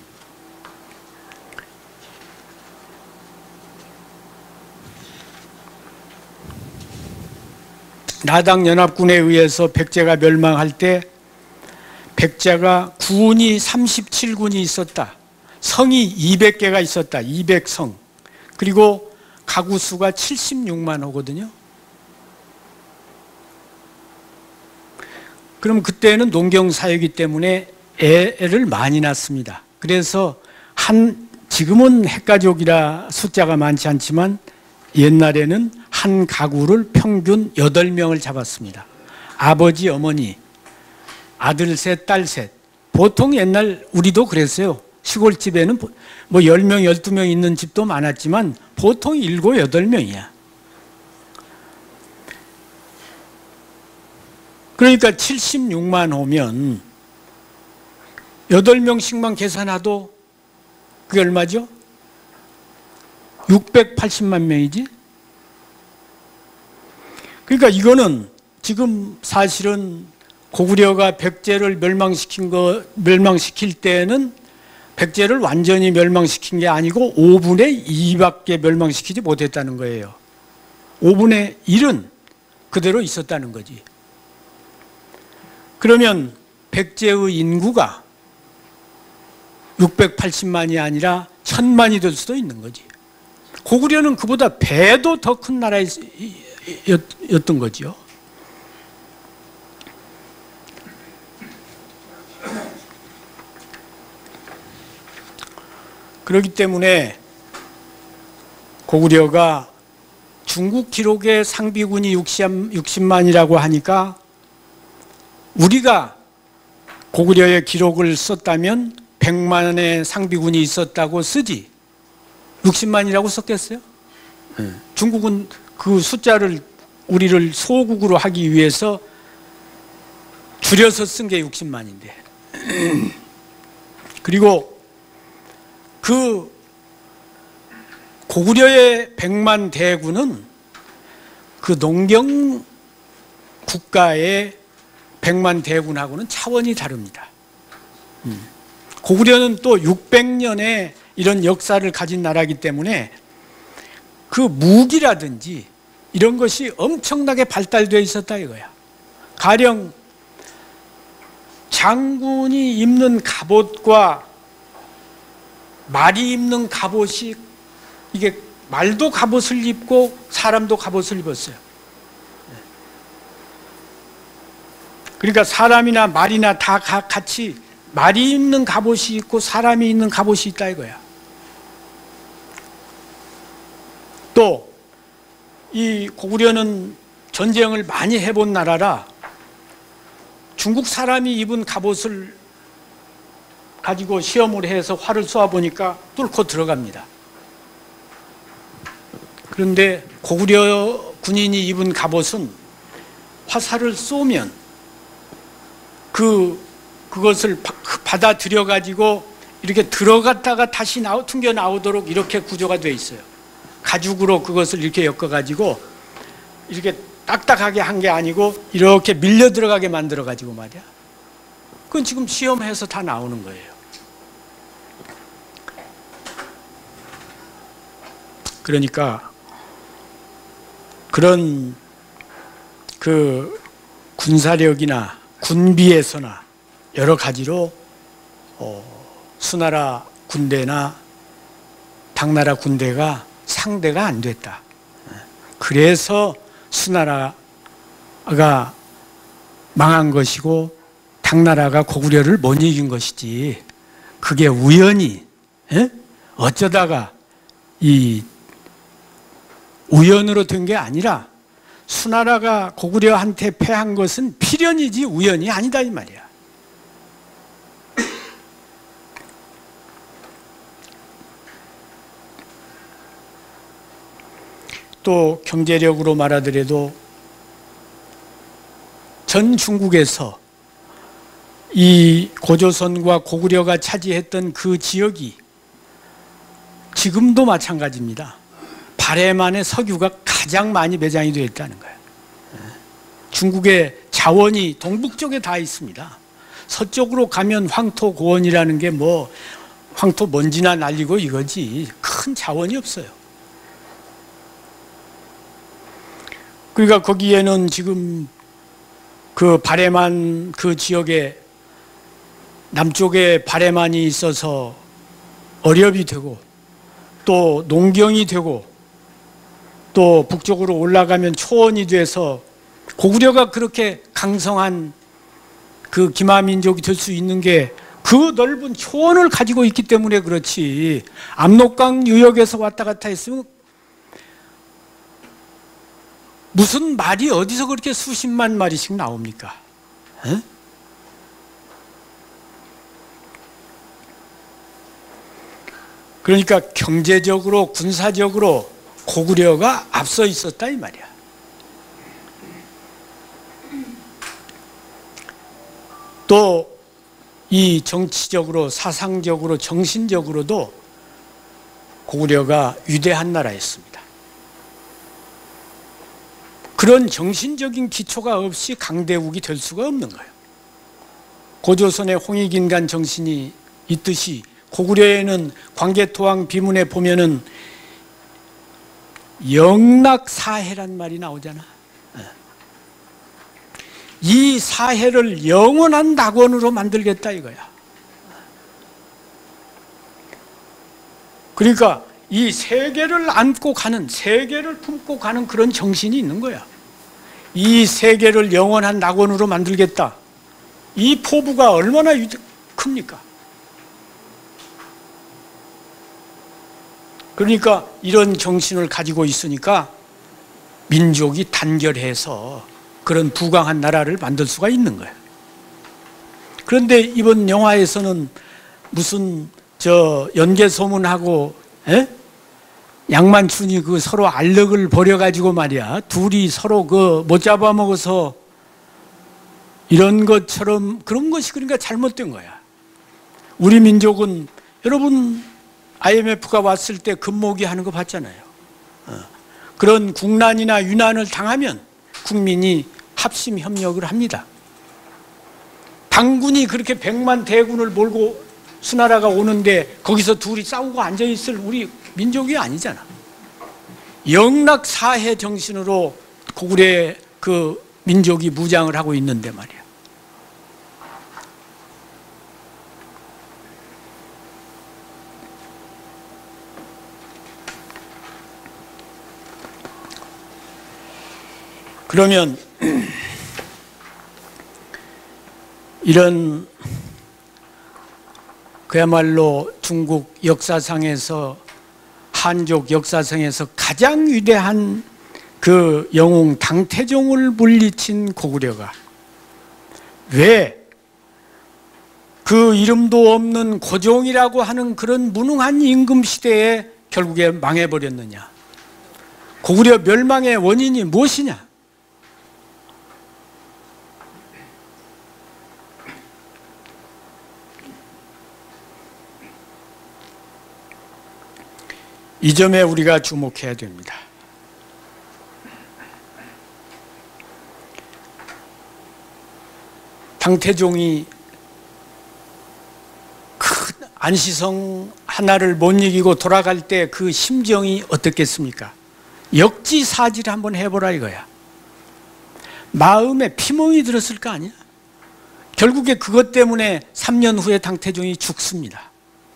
[SPEAKER 1] 나당연합군에 의해서 백제가 멸망할 때 백제가 군이 37군이 있었다. 성이 200개가 있었다. 200성. 그리고 가구 수가 76만 호거든요. 그럼 그때는 농경사회이기 때문에 애를 많이 낳습니다. 그래서 지금은 핵가족이라 숫자가 많지 않지만 옛날에는 한 가구를 평균 8명을 잡았습니다. 아버지, 어머니, 아들 셋, 딸 셋. 보통 옛날 우리도 그랬어요. 시골집에는 뭐 10명, 12명 있는 집도 많았지만 보통 7, 8명이야. 그러니까 76만 호면 8명씩만 계산해도 그게 얼마죠? 680만 명이지? 그러니까 이거는 지금 사실은 고구려가 백제를 멸망시킬 때는 백제를 완전히 멸망시킨 게 아니고 5분의 2밖에 멸망시키지 못했다는 거예요. 5분의 1은 그대로 있었다는 거지. 그러면 백제의 인구가 680만이 아니라 1000만이 될 수도 있는 거지. 고구려는 그보다 배도 더 큰 나라였던 거죠. 그렇기 때문에 고구려가 중국 기록의 상비군이 60만이라고 하니까 우리가 고구려의 기록을 썼다면 100만의 상비군이 있었다고 쓰지 60만이라고 썼겠어요? 중국은 그 숫자를 우리를 소국으로 하기 위해서 줄여서 쓴 게 60만인데 그리고 그 고구려의 100만 대군은 그 농경 국가의 100만 대군하고는 차원이 다릅니다. 고구려는 또 600년의 이런 역사를 가진 나라이기 때문에 그 무기라든지 이런 것이 엄청나게 발달되어 있었다 이거야. 가령 장군이 입는 갑옷과 말이 입는 갑옷이 이게 말도 갑옷을 입고 사람도 갑옷을 입었어요. 그러니까 사람이나 말이나 다 같이 말이 입는 갑옷이 있고 사람이 입는 갑옷이 있다 이거야. 또 이 고구려는 전쟁을 많이 해본 나라라 중국 사람이 입은 갑옷을 가지고 시험을 해서 활을 쏘아보니까 뚫고 들어갑니다. 그런데 고구려 군인이 입은 갑옷은 화살을 쏘면 그것을 받아들여 가지고 이렇게 들어갔다가 다시 튕겨 나오도록 이렇게 구조가 되어 있어요. 가죽으로 그것을 이렇게 엮어 가지고 이렇게 딱딱하게 한 게 아니고 이렇게 밀려 들어가게 만들어 가지고 말이야. 그건 지금 시험해서 다 나오는 거예요. 그러니까 그런 그 군사력이나 군비에서나 여러 가지로 수나라 군대나 당나라 군대가 상대가 안 됐다. 그래서 수나라가 망한 것이고 당나라가 고구려를 못 이긴 것이지 그게 우연히 어쩌다가 이 우연으로 된 게 아니라 수나라가 고구려한테 패한 것은 필연이지 우연이 아니다 이 말이야. 또 경제력으로 말하더라도 전 중국에서 이 고조선과 고구려가 차지했던 그 지역이 지금도 마찬가지입니다. 발해만의 석유가 가장 많이 매장이 되어 있다는 거예요. 중국의 자원이 동북 쪽에 다 있습니다. 서쪽으로 가면 황토 고원이라는 게 뭐 황토 먼지나 날리고 이거지 큰 자원이 없어요. 그러니까 거기에는 지금 그 발해만 그 지역에 남쪽에 발해만이 있어서 어렵이 되고 또 농경이 되고 또 북쪽으로 올라가면 초원이 돼서 고구려가 그렇게 강성한 그 기마민족이 될 수 있는 게 그 넓은 초원을 가지고 있기 때문에 그렇지 압록강 유역에서 왔다 갔다 했으면 무슨 말이 어디서 그렇게 수십만 마리씩 나옵니까? 에? 그러니까 경제적으로 군사적으로 고구려가 앞서 있었다 이 말이야. 또 이 정치적으로 사상적으로 정신적으로도 고구려가 위대한 나라였습니다. 그런 정신적인 기초가 없이 강대국이 될 수가 없는 거예요. 고조선의 홍익인간 정신이 있듯이 고구려에는 광개토왕 비문에 보면은 영락사해란 말이 나오잖아. 이 사해를 영원한 낙원으로 만들겠다 이거야. 그러니까 이 세계를 안고 가는, 세계를 품고 가는 그런 정신이 있는 거야. 이 세계를 영원한 낙원으로 만들겠다. 이 포부가 얼마나 큽니까? 그러니까 이런 정신을 가지고 있으니까 민족이 단결해서 그런 부강한 나라를 만들 수가 있는 거예요. 그런데 이번 영화에서는 무슨 연개소문하고 양만춘이 그 서로 알력을 벌여가지고 말이야, 둘이 서로 그 못 잡아먹어서 이런 것처럼, 그런 것이 그러니까 잘못된 거야. 우리 민족은 여러분 IMF가 왔을 때 금모기 하는 거 봤잖아요. 그런 국난이나 유난을 당하면 국민이 합심 협력을 합니다. 당군이 그렇게 100만 대군을 몰고 수나라가 오는데 거기서 둘이 싸우고 앉아있을 우리 민족이 아니잖아. 영락사해 정신으로 고구려의 그 민족이 무장을 하고 있는데 말이야. 그러면 이런 그야말로 중국 역사상에서, 한족 역사상에서 가장 위대한 그 영웅 당태종을 물리친 고구려가 왜 그 이름도 없는 고종이라고 하는 그런 무능한 임금 시대에 결국에 망해버렸느냐? 고구려 멸망의 원인이 무엇이냐? 이 점에 우리가 주목해야 됩니다. 당태종이 큰 안시성 하나를 못 이기고 돌아갈 때 그 심정이 어떻겠습니까? 역지사지를 한번 해보라 이거야. 마음에 피멍이 들었을 거 아니야? 결국에 그것 때문에 3년 후에 당태종이 죽습니다.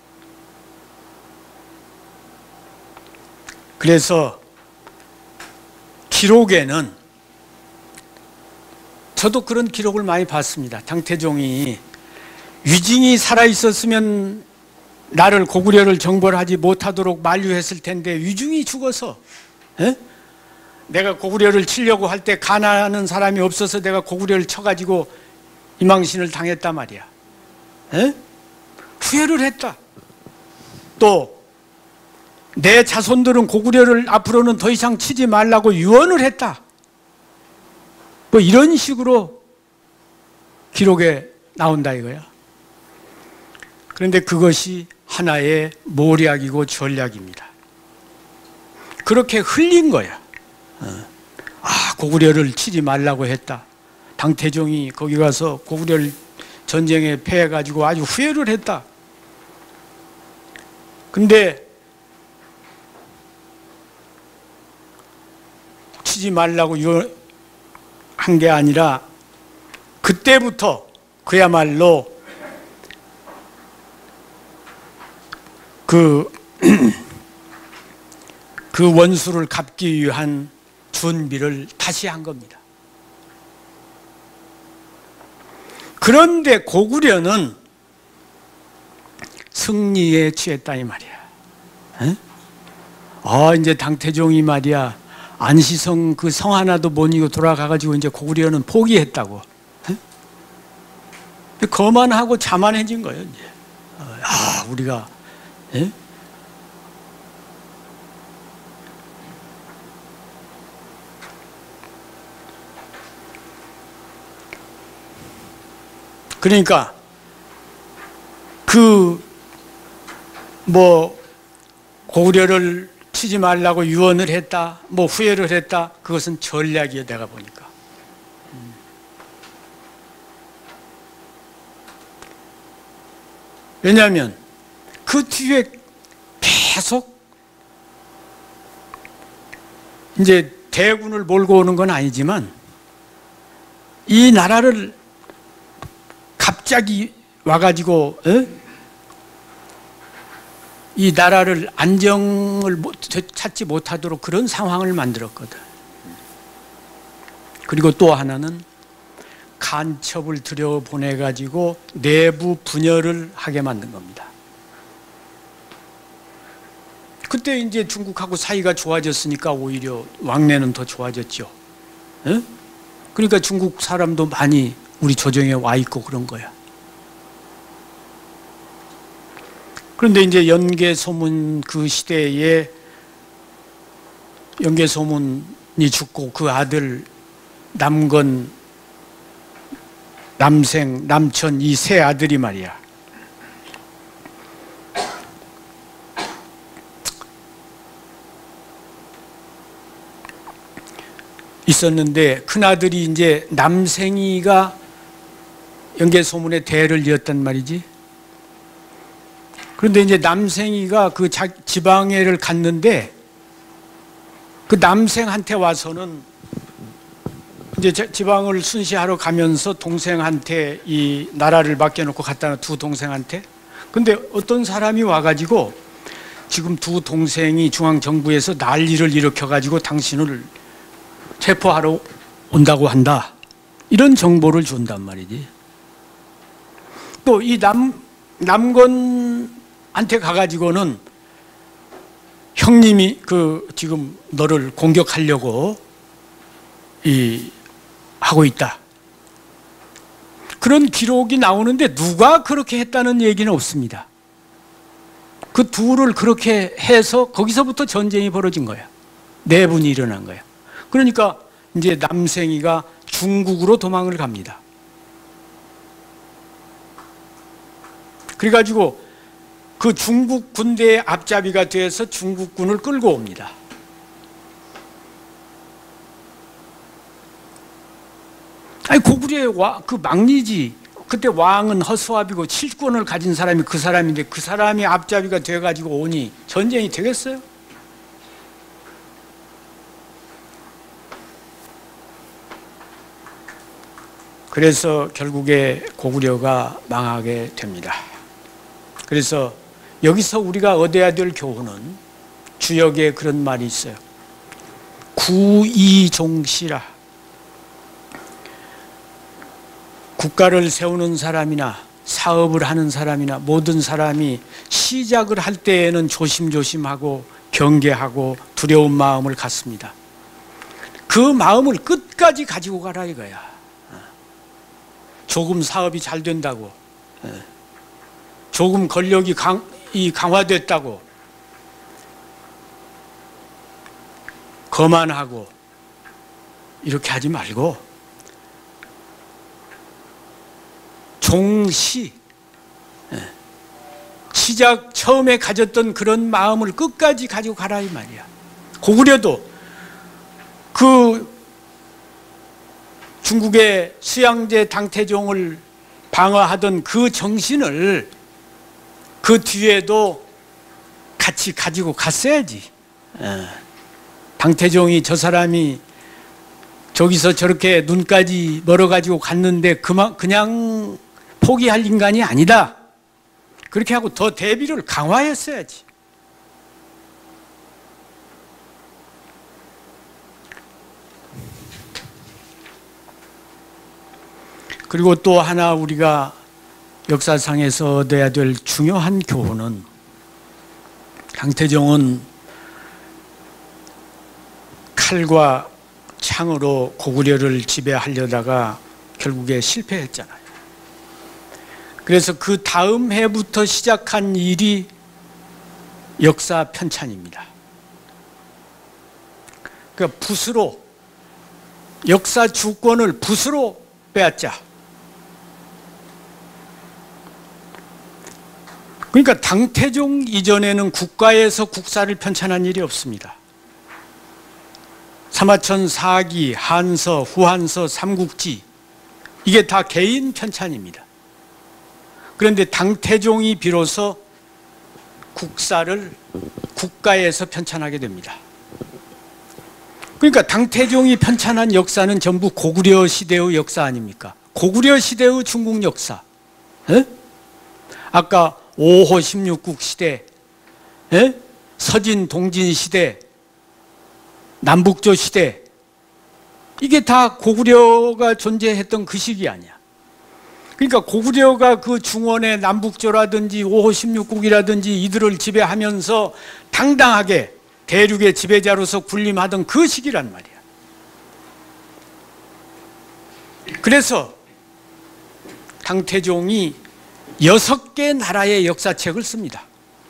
[SPEAKER 1] 그래서 기록에는, 저도 그런 기록을 많이 봤습니다. 당태종이 위징이 살아있었으면 나를, 고구려를 정벌하지 못하도록 만류했을 텐데 위징이 죽어서 내가 고구려를 치려고 할 때 가난한 사람이 없어서 내가 고구려를 쳐가지고 이망신을 당했단 말이야. 후회를 했다. 또 내 자손들은 고구려를 앞으로는 더 이상 치지 말라고 유언을 했다. 뭐 이런 식으로 기록에 나온다 이거야. 그런데 그것이 하나의 모략이고 전략입니다. 그렇게 흘린 거야. 고구려를 치지 말라고 했다. 당태종이 거기 가서 고구려를 전쟁에 패해가지고 아주 후회를 했다. 근데 치지 말라고 한 게 아니라 그때부터 그야말로 그 원수를 갚기 위한 준비를 다시 한 겁니다. 그런데 고구려는 승리에 취했다 이 말이야. 이제 당태종이 말이야, 안시성 그 성 하나도 못 이기고 돌아가가지고 이제 고구려는 포기했다고. 거만하고 자만해진 거예요. 이제. 우리가 그러니까 고구려를 치지 말라고 유언을 했다, 후회를 했다, 그것은 전략이에요, 내가 보니까. 왜냐하면 그 뒤에 계속 이제 대군을 몰고 오는 건 아니지만 이 나라를 갑자기 와가지고 이 나라를 안정을 찾지 못하도록 그런 상황을 만들었거든. 그리고 또 하나는 간첩을 들여보내가지고 내부 분열을 하게 만든 겁니다. 그때 이제 중국하고 사이가 좋아졌으니까 오히려 왕래는 더 좋아졌죠. 에? 그러니까 중국 사람도 많이 우리 조정에 와 있고 그런 거야. 그런데 이제 연개소문 그 시대에 연개소문이 죽고 그 아들 남건, 남생, 남천 이 세 아들이 말이야. 있었는데 큰아들이 이제 남생이가 연개소문의 대를 이었단 말이지. 그런데 이제 남생이가 그 지방에를 갔는데 그 남생한테 와서는 이제 지방을 순시하러 가면서 동생한테 이 나라를 맡겨놓고 갔다 두 동생한테. 근데 어떤 사람이 와가지고 지금 두 동생이 중앙정부에서 난리를 일으켜가지고 당신을 체포하러 온다고 한다. 이런 정보를 준단 말이지. 또 이 남건한테 가가지고는 형님이 지금 너를 공격하려고 하고 있다. 그런 기록이 나오는데 누가 그렇게 했다는 얘기는 없습니다. 그 둘을 그렇게 해서 거기서부터 전쟁이 벌어진 거야. 내분이 일어난 거야. 그러니까 이제 남생이가 중국으로 도망을 갑니다. 그래가지고 그 중국 군대의 앞잡이가 돼서 중국군을 끌고 옵니다. 아니 고구려의 그 막리지. 그때 왕은 허수아비고 칠권을 가진 사람이 그 사람인데 그 사람이 앞잡이가 돼가지고 오니 전쟁이 되겠어요? 그래서 결국에 고구려가 망하게 됩니다. 그래서 여기서 우리가 얻어야 될 교훈은 주역에 그런 말이 있어요. 구이종시라. 국가를 세우는 사람이나 사업을 하는 사람이나 모든 사람이 시작을 할 때에는 조심조심하고 경계하고 두려운 마음을 갖습니다. 그 마음을 끝까지 가지고 가라 이거야. 조금 사업이 잘 된다고, 조금 권력이 강화됐다고 거만하고 이렇게 하지 말고 종시, 시작 처음에 가졌던 그런 마음을 끝까지 가지고 가라 이 말이야. 고구려도 그 중국의 수양제 당태종을 방어하던 그 정신을 그 뒤에도 같이 가지고 갔어야지. 당태종이 저 사람이 저기서 저렇게 눈까지 멀어가지고 갔는데 그냥 포기할 인간이 아니다. 그렇게 하고 더 대비를 강화했어야지. 그리고 또 하나 우리가 역사상에서 얻어야 될 중요한 교훈은 당태종은 칼과 창으로 고구려를 지배하려다가 결국에 실패했잖아요. 그래서 그 다음 해부터 시작한 일이 역사 편찬입니다. 그러니까 붓으로 역사 주권을 붓으로 빼앗자. 그러니까 당태종 이전에는 국가에서 국사를 편찬한 일이 없습니다. 사마천 사기, 한서, 후한서, 삼국지 이게 다 개인 편찬입니다. 그런데 당태종이 비로소 국사를 국가에서 편찬하게 됩니다. 그러니까 당태종이 편찬한 역사는 전부 고구려 시대의 역사 아닙니까? 고구려 시대의 중국 역사. 에? 아까 5호 16국 시대, 에? 서진 동진 시대, 남북조 시대, 이게 다 고구려가 존재했던 그 시기 아니야. 그러니까 고구려가 그 중원의 남북조라든지 5호 16국이라든지 이들을 지배하면서 당당하게 대륙의 지배자로서 군림하던 그 시기란 말이야. 그래서 당태종이 6개 나라의 역사책을 씁니다.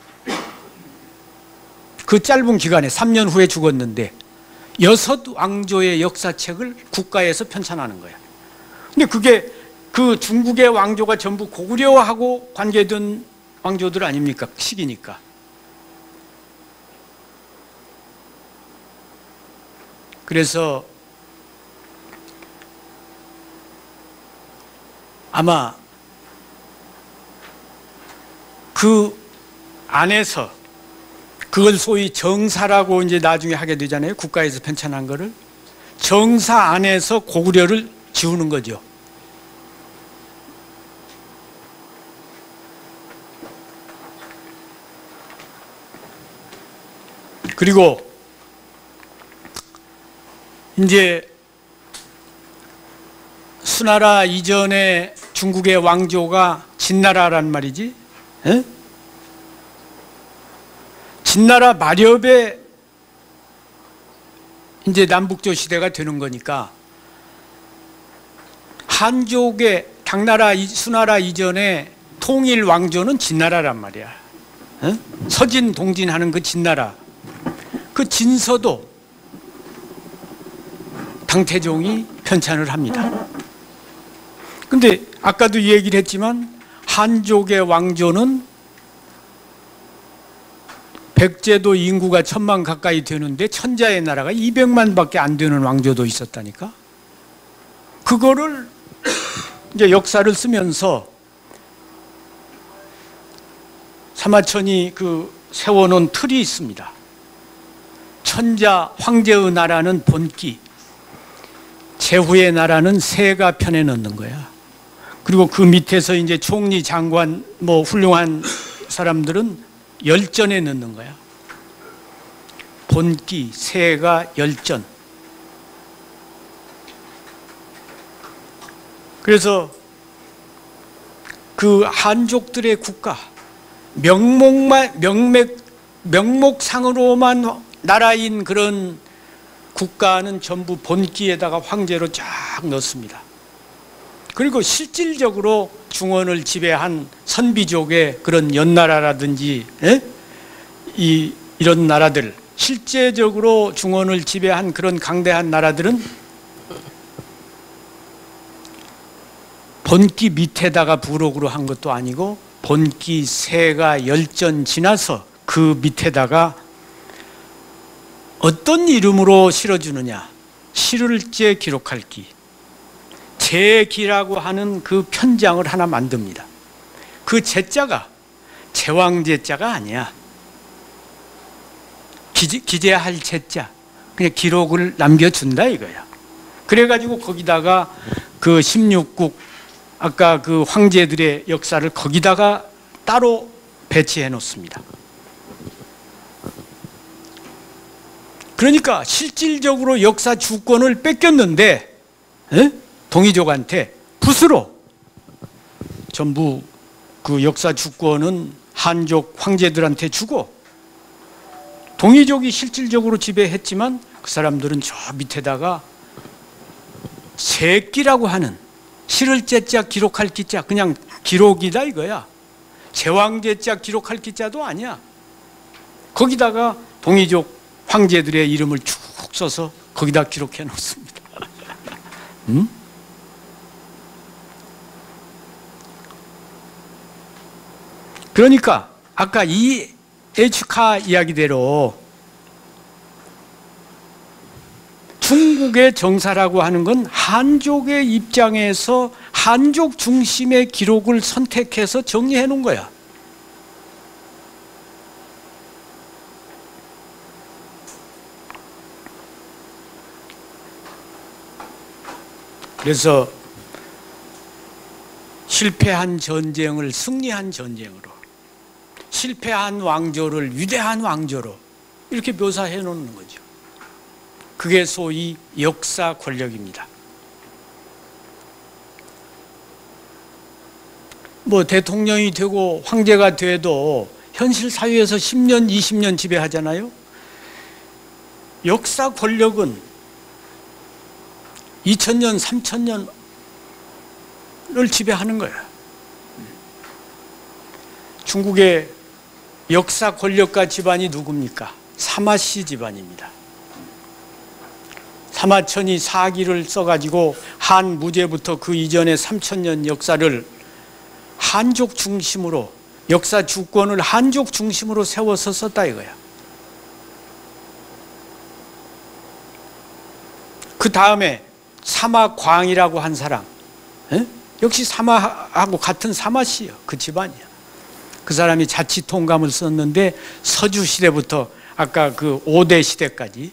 [SPEAKER 1] 그 짧은 기간에 3년 후에 죽었는데 6 왕조의 역사책을 국가에서 편찬하는 거야. 근데 그게 그 중국의 왕조가 전부 고구려하고 관계된 왕조들 아닙니까? 시기니까. 그래서 아마 그 안에서 그걸 소위 정사라고 이제 나중에 하게 되잖아요. 국가에서 편찬한 거를. 정사 안에서 고구려를 지우는 거죠. 그리고 이제 수나라 이전에 중국의 왕조가 진나라란 말이지. 에? 진나라 마렵에 이제 남북조 시대가 되는 거니까 한족의 당나라 수나라 이전에 통일 왕조는 진나라란 말이야. 에? 서진 동진하는 그 진나라. 그 진서도 당태종이 편찬을 합니다. 근데 아까도 얘기를 했지만 한족의 왕조는 백제도 인구가 1000만 가까이 되는데 천자의 나라가 200만밖에 안 되는 왕조도 있었다니까. 그거를 이제 역사를 쓰면서 사마천이 그 세워놓은 틀이 있습니다. 천자 황제의 나라는 본기, 제후의 나라는 세가 편에 넣는 거야. 그리고 그 밑에서 이제 총리, 장관, 뭐 훌륭한 사람들은 열전에 넣는 거야. 본기, 세가, 열전. 그래서 그 한족들의 국가, 명목상으로만 나라인 그런 국가는 전부 본기에다가 황제로 쫙 넣습니다. 그리고 실질적으로 중원을 지배한 선비족의 그런 연나라라든지 이런 나라들, 실제적으로 중원을 지배한 그런 강대한 나라들은 본기 밑에다가 부록으로 한 것도 아니고 본기, 세가, 열전 지나서 그 밑에다가 어떤 이름으로 실어주느냐, 실을제 기록할 기, 제기라고 하는 그 편장을 하나 만듭니다. 그 제자가 제왕제자가 아니야. 기재할 제자, 그냥 기록을 남겨준다 이거야. 그래가지고 거기다가 그 16국 아까 그 황제들의 역사를 거기다가 따로 배치해 놓습니다. 그러니까 실질적으로 역사 주권을 뺏겼는데 동이족한테 붓으로 전부 그 역사 주권은 한족 황제들한테 주고 동이족이 실질적으로 지배했지만 그 사람들은 저 밑에다가 세기라고 하는 실을 제자 기록할 기자, 그냥 기록이다 이거야. 제왕제자 기록할 기자도 아니야. 거기다가 동이족 황제들의 이름을 쭉 써서 거기다 기록해 놓습니다. 그러니까 아까 이 HK 이야기대로 중국의 정사라고 하는 건 한족의 입장에서 한족 중심의 기록을 선택해서 정리해 놓은 거야. 그래서 실패한 전쟁을 승리한 전쟁으로, 실패한 왕조를 위대한 왕조로 이렇게 묘사해 놓는 거죠. 그게 소위 역사 권력입니다. 뭐 대통령이 되고 황제가 돼도 현실 사회에서 10년, 20년 지배하잖아요. 역사 권력은 2000년, 3000년을 지배하는 거예요. 중국의 역사 권력가 집안이 누굽니까? 사마씨 집안입니다. 사마천이 사기를 써가지고 한 무제부터 그 이전의 3000년 역사를 한족 중심으로, 역사 주권을 한족 중심으로 세워서 썼다 이거야. 그 다음에 사마광이라고 한 사람, 역시 사마하고 같은 사마씨예요. 그 집안이야. 그 사람이 자치통감을 썼는데 서주 시대부터 아까 그 5대 시대까지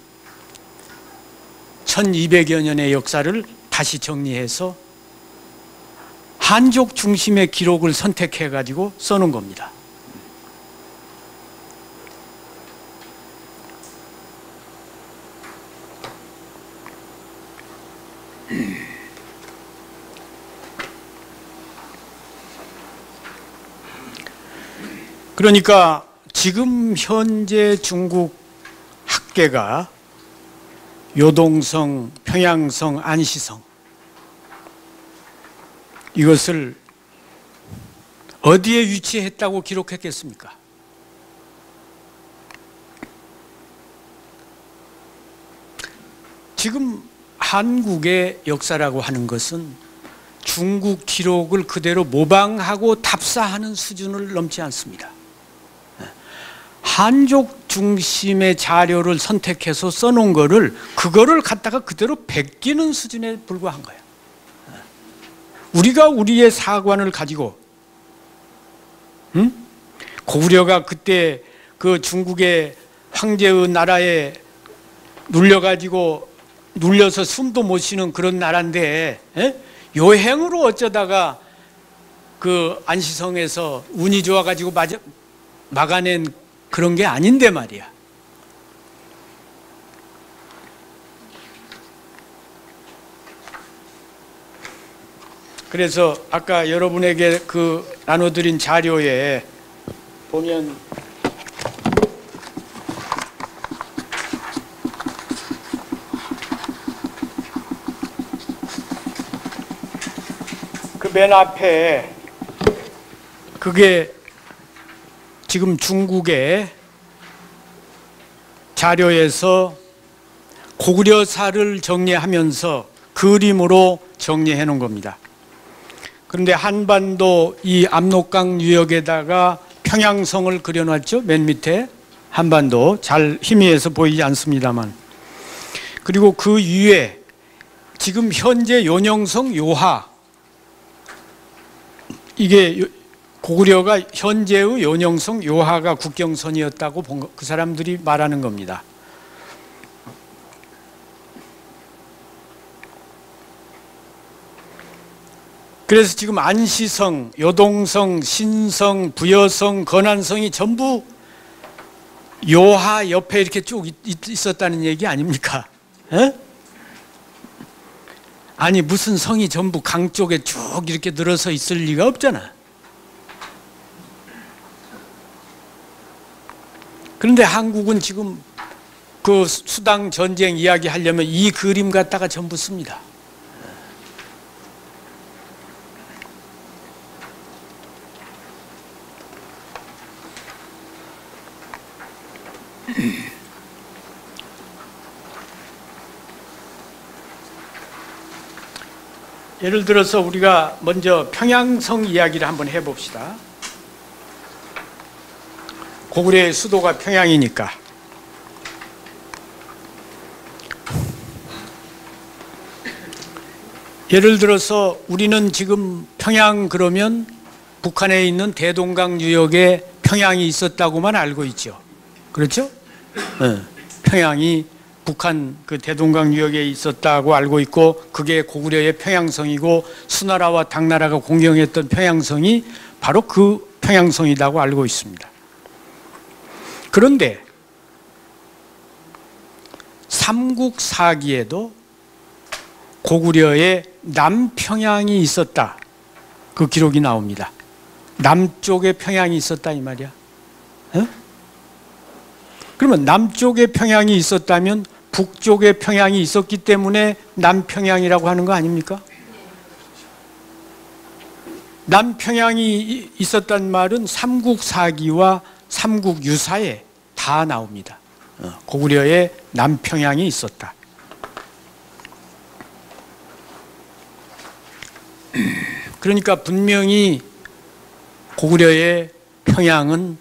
[SPEAKER 1] 1200여 년의 역사를 다시 정리해서 한족 중심의 기록을 선택해 가지고 써놓은 겁니다. 그러니까 지금 현재 중국 학계가 요동성, 평양성, 안시성, 이것을 어디에 위치했다고 기록했겠습니까? 지금 한국의 역사라고 하는 것은 중국 기록을 그대로 모방하고 답사하는 수준을 넘지 않습니다. 한족 중심의 자료를 선택해서 써놓은 거를 그거를 갖다가 그대로 베끼는 수준에 불과한 거예요. 우리가 우리의 사관을 가지고, 고구려가 그때 그 중국의 황제의 나라에 눌려서 숨도 못 쉬는 그런 나라인데, 요행으로 어쩌다가 그 안시성에서 운이 좋아가지고 막아낸 그런 게 아닌데 말이야. 그래서 아까 여러분에게 그 나눠드린 자료에 보면 그 맨 앞에 그게 지금 중국의 자료에서 고구려사를 정리하면서 그림으로 정리해 놓은 겁니다. 그런데 한반도 이 압록강 유역에다가 평양성을 그려놨죠. 맨 밑에 한반도 잘 희미해서 보이지 않습니다만, 그리고 그 위에 지금 현재 요녕성 요하, 이게 고구려가 현재의 요녕성 요하가 국경선이었다고 그 사람들이 말하는 겁니다. 그래서 지금 안시성, 요동성, 신성, 부여성, 건안성이 전부 요하 옆에 이렇게 쭉 있었다는 얘기 아닙니까? 에? 아니 무슨 성이 전부 강 쪽에 쭉 이렇게 늘어서 있을 리가 없잖아. 그런데 한국은 지금 그 수당 전쟁 이야기 하려면 이 그림 갖다가 전부 씁니다. 예를 들어서 우리가 먼저 평양성 이야기를 한번 해봅시다. 고구려의 수도가 평양이니까. 예를 들어서 우리는 지금 평양 그러면 북한에 있는 대동강 유역에 평양이 있었다고만 알고 있죠. 그렇죠? 네. 평양이 북한 그 대동강 유역에 있었다고 알고 있고 그게 고구려의 평양성이고 수나라와 당나라가 공경했던 평양성이 바로 그 평양성이라고 알고 있습니다. 그런데 삼국사기에도 고구려에 남평양이 있었다. 그 기록이 나옵니다. 남쪽에 평양이 있었다 이 말이야. 에? 그러면 남쪽에 평양이 있었다면 북쪽에 평양이 있었기 때문에 남평양이라고 하는 거 아닙니까? 남평양이 있었단 말은 삼국사기와 삼국유사에 다 나옵니다. 고구려에 남평양이 있었다. 그러니까 분명히 고구려의 평양은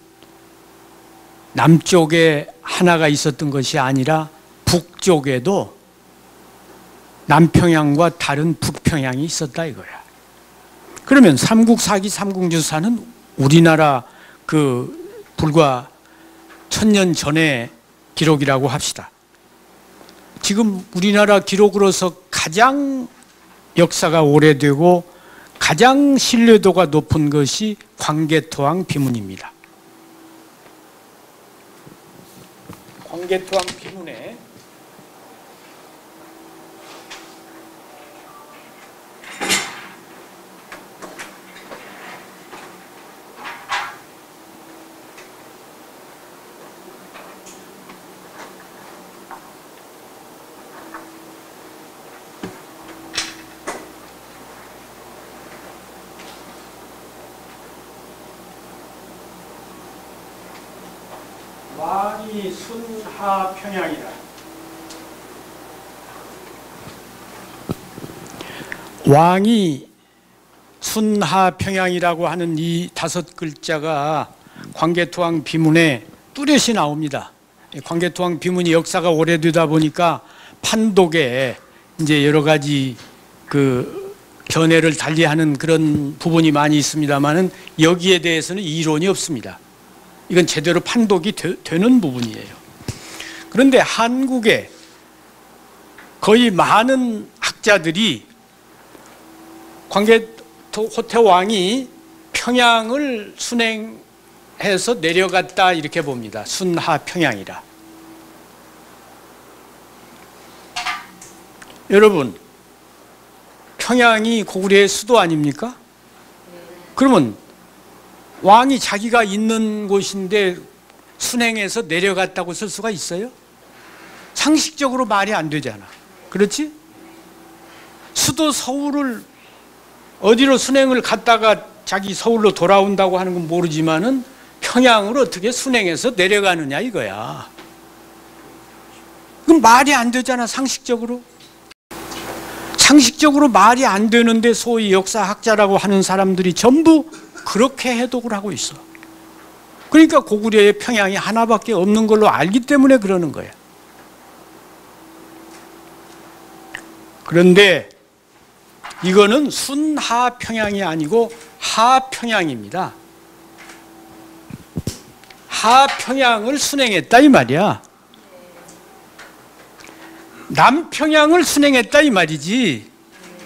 [SPEAKER 1] 남쪽에 하나가 있었던 것이 아니라 북쪽에도 남평양과 다른 북평양이 있었다 이거야. 그러면 삼국사기 삼국유사는 우리나라 그 불과 1000년 전의 기록이라고 합시다. 지금 우리나라 기록으로서 가장 역사가 오래되고 가장 신뢰도가 높은 것이 광개토왕 비문입니다. 광개토왕 비문에 왕이 순하평양이라. 왕이 순하평양이라고 하는 이 5글자가 광개토왕 비문에 뚜렷이 나옵니다. 광개토왕 비문이 역사가 오래되다 보니까 판독에 이제 여러 가지 그 견해를 달리하는 그런 부분이 많이 있습니다만은 여기에 대해서는 이론이 없습니다. 이건 제대로 판독이 되는 부분이에요. 그런데 한국에 거의 많은 학자들이 광개토호태왕이 평양을 순행해서 내려갔다 이렇게 봅니다. 순하평양이라. 여러분, 평양이 고구려의 수도 아닙니까? 그러면 왕이 자기가 있는 곳인데 순행해서 내려갔다고 쓸 수가 있어요? 상식적으로 말이 안 되잖아. 그렇지? 수도 서울을 어디로 순행을 갔다가 자기 서울로 돌아온다고 하는 건 모르지만은 평양을 어떻게 순행해서 내려가느냐 이거야. 그럼 말이 안 되잖아, 상식적으로. 상식적으로 말이 안 되는데 소위 역사학자라고 하는 사람들이 전부 그렇게 해독을 하고 있어. 그러니까 고구려의 평양이 하나밖에 없는 걸로 알기 때문에 그러는 거야. 그런데 이거는 순하평양이 아니고 하평양입니다. 하평양을 순행했다 이 말이야. 남평양을 순행했다 이 말이지.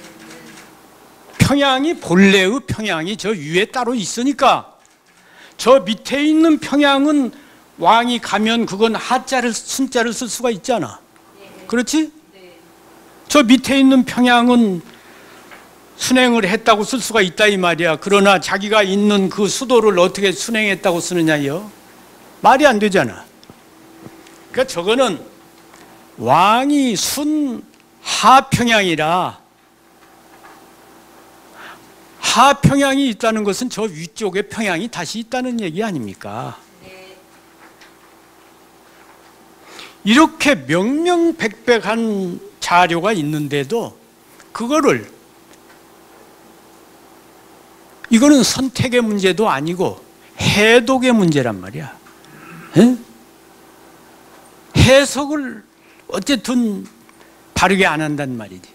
[SPEAKER 1] 평양이 본래의 평양이 저 위에 따로 있으니까 저 밑에 있는 평양은 왕이 가면 그건 하자를 순자를 쓸 수가 있잖아. 그렇지? 저 밑에 있는 평양은 순행을 했다고 쓸 수가 있다 이 말이야. 그러나 자기가 있는 그 수도를 어떻게 순행했다고 쓰느냐요? 말이 안 되잖아. 그러니까 저거는 왕이 순하평양이라 하평양이 있다는 것은 저 위쪽에 평양이 다시 있다는 얘기 아닙니까? 이렇게 명명백백한 자료가 있는데도 그거를 이거는 선택의 문제도 아니고 해독의 문제란 말이야. 에? 해석을 어쨌든 바르게 안 한단 말이지.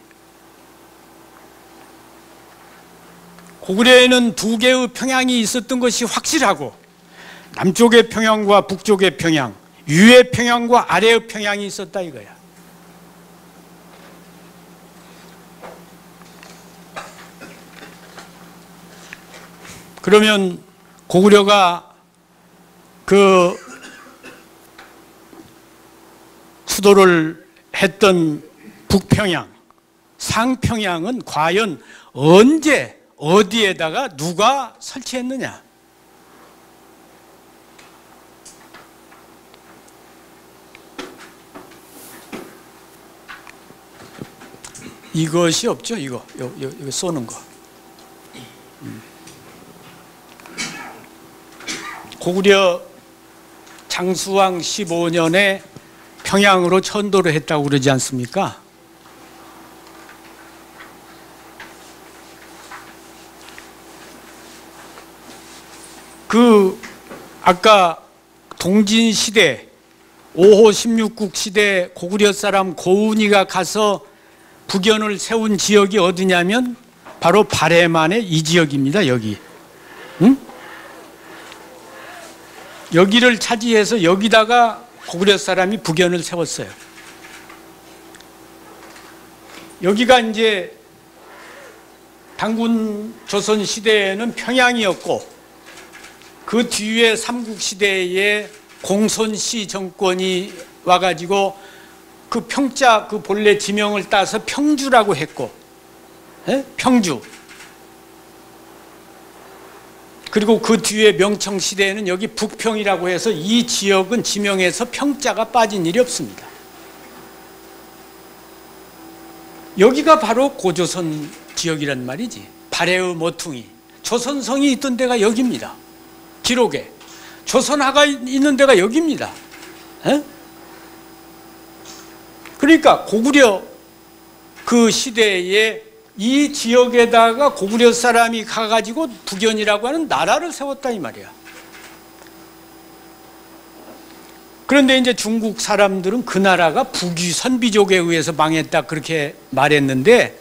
[SPEAKER 1] 고구려에는 두 개의 평양이 있었던 것이 확실하고, 남쪽의 평양과 북쪽의 평양, 위의 평양과 아래의 평양이 있었다 이거야. 그러면 고구려가 그 수도를 했던 북평양, 상평양은 과연 언제 어디에다가 누가 설치했느냐? 이것이 없죠, 이거 쏘는 거. 고구려 장수왕 15년에 평양으로 천도를 했다고 그러지 않습니까? 그 아까 동진시대 5호 16국 시대 고구려 사람 고운이가 가서 북연을 세운 지역이 어디냐면 바로 발해만의 이 지역입니다. 여기. 응? 여기를 차지해서 여기다가 고구려 사람이 북연을 세웠어요. 여기가 이제 단군 조선 시대에는 평양이었고, 그 뒤에 삼국시대에 공손씨 정권이 와가지고 그 평자 그 본래 지명을 따서 평주라고 했고, 평주. 그리고 그 뒤에 명청시대에는 여기 북평이라고 해서 이 지역은 지명에서 평자가 빠진 일이 없습니다. 여기가 바로 고조선 지역이란 말이지. 발해의 모퉁이. 조선성이 있던 데가 여기입니다. 기록에. 조선하가 있는 데가 여기입니다. 그러니까 고구려 그 시대에 이 지역에다가 고구려 사람이 가가지고 북연이라고 하는 나라를 세웠다 이 말이야. 그런데 이제 중국 사람들은 그 나라가 북위 선비족에 의해서 망했다 그렇게 말했는데,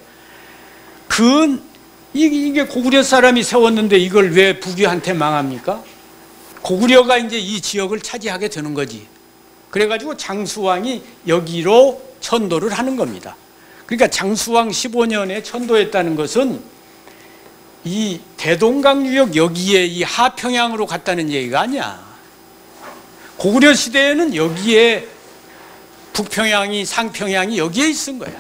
[SPEAKER 1] 이게 고구려 사람이 세웠는데 이걸 왜 북위한테 망합니까? 고구려가 이제 이 지역을 차지하게 되는 거지. 그래가지고 장수왕이 여기로 천도를 하는 겁니다. 그러니까 장수왕 15년에 천도했다는 것은 이 대동강 유역 여기에 이 하평양으로 갔다는 얘기가 아니야. 고구려 시대에는 여기에 북평양이 상평양이 여기에 있은 거야.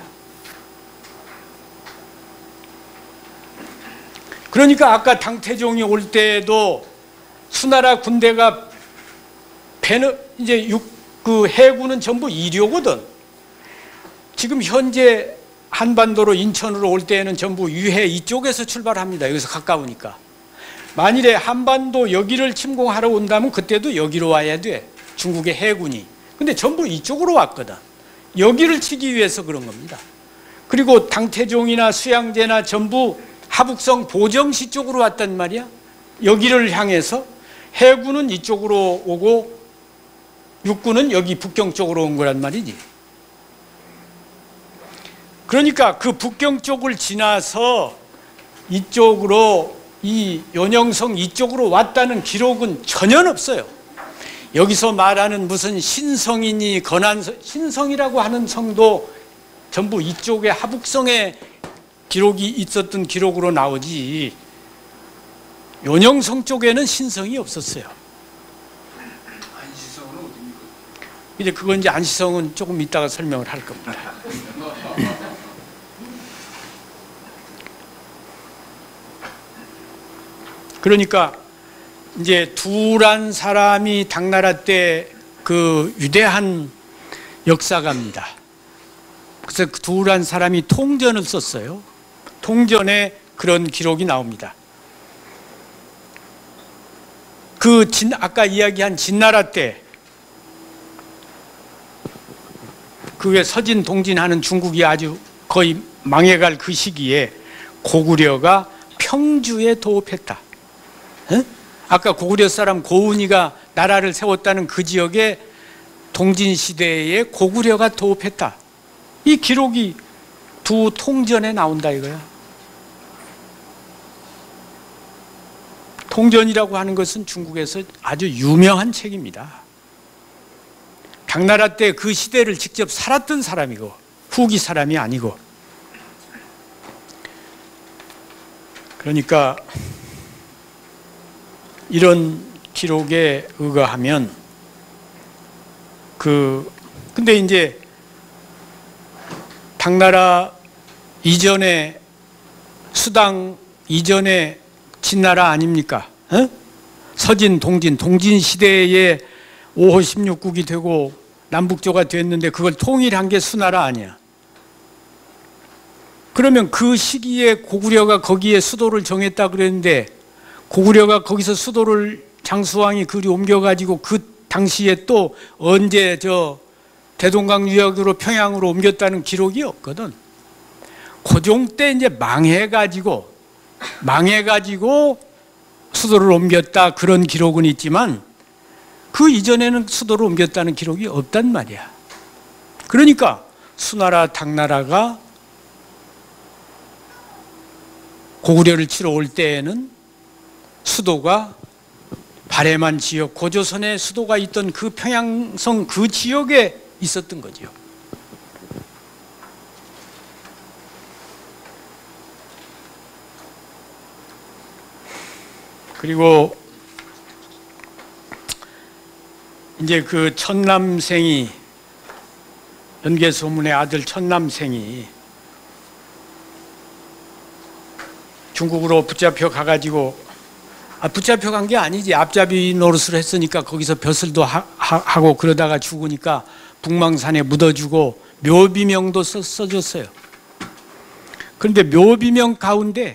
[SPEAKER 1] 그러니까 아까 당태종이 올 때에도 수나라 군대가 배는 이제 그 해군은 전부 이료거든. 지금 현재 한반도로 인천으로 올 때에는 전부 유해 이쪽에서 출발합니다. 여기서 가까우니까. 만일에 한반도 여기를 침공하러 온다면 그때도 여기로 와야 돼. 중국의 해군이. 근데 전부 이쪽으로 왔거든. 여기를 치기 위해서 그런 겁니다. 그리고 당태종이나 수양제나 전부 하북성 보정시 쪽으로 왔단 말이야. 여기를 향해서. 해군은 이쪽으로 오고 육군은 여기 북경 쪽으로 온 거란 말이지. 그러니까 그 북경 쪽을 지나서 이쪽으로 이 연영성 이쪽으로 왔다는 기록은 전혀 없어요. 여기서 말하는 무슨 신성이니 건안성, 신성이라고 하는 성도 전부 이쪽에 하북성에 기록이 있었던 기록으로 나오지, 연영성 쪽에는 신성이 없었어요.
[SPEAKER 2] 안시성은 어디입니까?
[SPEAKER 1] 이제 그건 이제 안시성은 조금 이따가 설명을 할 겁니다. 그러니까 이제 두란 사람이 당나라 때 그 위대한 역사가입니다. 그래서 그 두란 사람이 통전을 썼어요. 통전에 그런 기록이 나옵니다. 아까 이야기한 진나라 때 그 외 서진 동진하는 중국이 아주 거의 망해갈 그 시기에 고구려가 평주에 도읍했다. 아까 고구려 사람 고은이가 나라를 세웠다는 그 지역에 동진시대에 고구려가 도읍했다. 이 기록이 두 통전에 나온다 이거야. 통전이라고 하는 것은 중국에서 아주 유명한 책입니다. 당나라 때 그 시대를 직접 살았던 사람이고 후기 사람이 아니고. 그러니까 이런 기록에 의거하면 근데 이제 당나라 이전에 수당 이전에 진나라 아닙니까? 어? 서진, 동진 시대에 5호 16국이 되고 남북조가 됐는데 그걸 통일한 게 수나라 아니야. 그러면 그 시기에 고구려가 거기에 수도를 정했다 그랬는데 고구려가 거기서 수도를 장수왕이 그리 옮겨가지고 그 당시에 또 언제 대동강 유역으로 평양으로 옮겼다는 기록이 없거든. 고종 때 이제 망해가지고 수도를 옮겼다 그런 기록은 있지만 그 이전에는 수도를 옮겼다는 기록이 없단 말이야. 그러니까 수나라, 당나라가 고구려를 치러 올 때에는 수도가 발해만 지역, 고조선의 수도가 있던 그 평양성 그 지역에 있었던 거죠. 그리고 이제 그 천남생이 연개소문의 아들 천남생이 중국으로 붙잡혀 가가지고 붙잡혀 간 게 아니지. 앞잡이 노릇을 했으니까 거기서 벼슬도 하고 그러다가 죽으니까 북망산에 묻어주고 묘비명도 써줬어요. 그런데 묘비명 가운데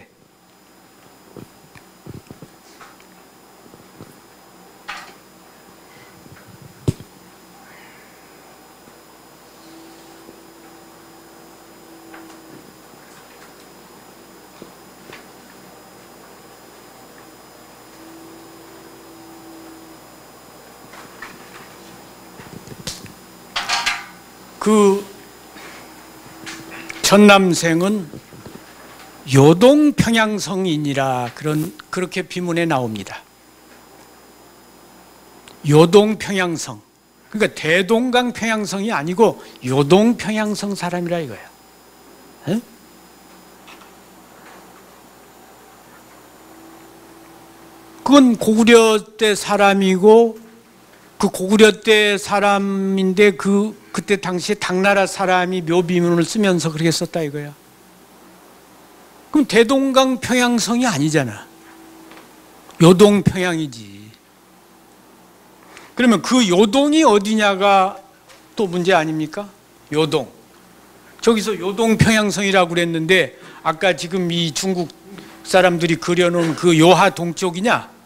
[SPEAKER 1] 그 천남생은 요동 평양성인이라 그렇게 비문에 나옵니다. 요동 평양성. 그러니까 대동강 평양성이 아니고 요동 평양성 사람이라 이거야. 에? 그건 고구려 때 사람이고 그 고구려 때 사람인데 그때 당시에 당나라 사람이 묘비문을 쓰면서 그렇게 썼다 이거야. 그럼 대동강 평양성이 아니잖아. 요동 평양이지. 그러면 그 요동이 어디냐가 또 문제 아닙니까? 요동. 저기서 요동 평양성이라고 그랬는데 아까 지금 이 중국 사람들이 그려놓은 그 요하 동쪽이냐?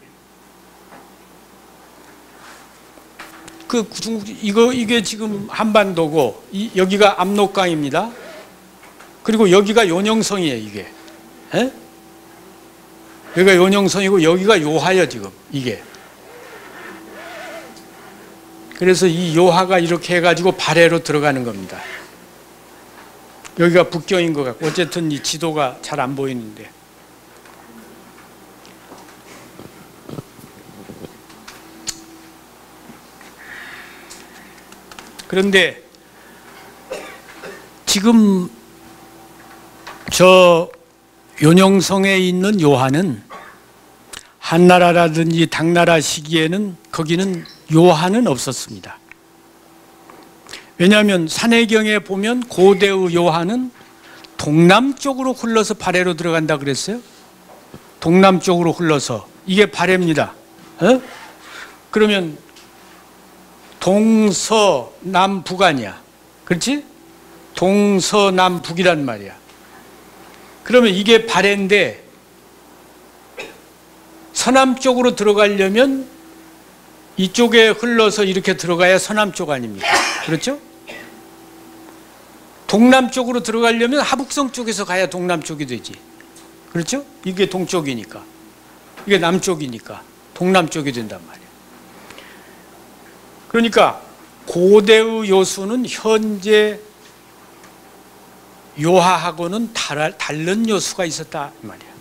[SPEAKER 1] 그 중국 이게 지금 한반도고 여기가 압록강입니다. 그리고 여기가 요녕성이에요. 이게 에? 여기가 요녕성이고 여기가 요하요 지금 이게. 그래서 이 요하가 이렇게 해가지고 발해로 들어가는 겁니다. 여기가 북경인 것 같고 어쨌든 이 지도가 잘 안 보이는데. 그런데 지금 저 요녕성에 있는 요하는 한나라라든지 당나라 시기에는 거기는 요하는 없었습니다. 왜냐하면 산해경에 보면 고대의 요하는 동남쪽으로 흘러서 발해로 들어간다 그랬어요. 동남쪽으로 흘러서 이게 발해입니다. 그러면 동서남북 아니야. 그렇지? 동서남북이란 말이야. 그러면 이게 발해인데 서남쪽으로 들어가려면 이쪽에 흘러서 이렇게 들어가야 서남쪽 아닙니까? 그렇죠? 동남쪽으로 들어가려면 하북성 쪽에서 가야 동남쪽이 되지. 그렇죠? 이게 동쪽이니까. 이게 남쪽이니까. 동남쪽이 된단 말이에요. 그러니까 고대의 요수는 현재 요하하고는 다른 요수가 있었다 이 말이에요.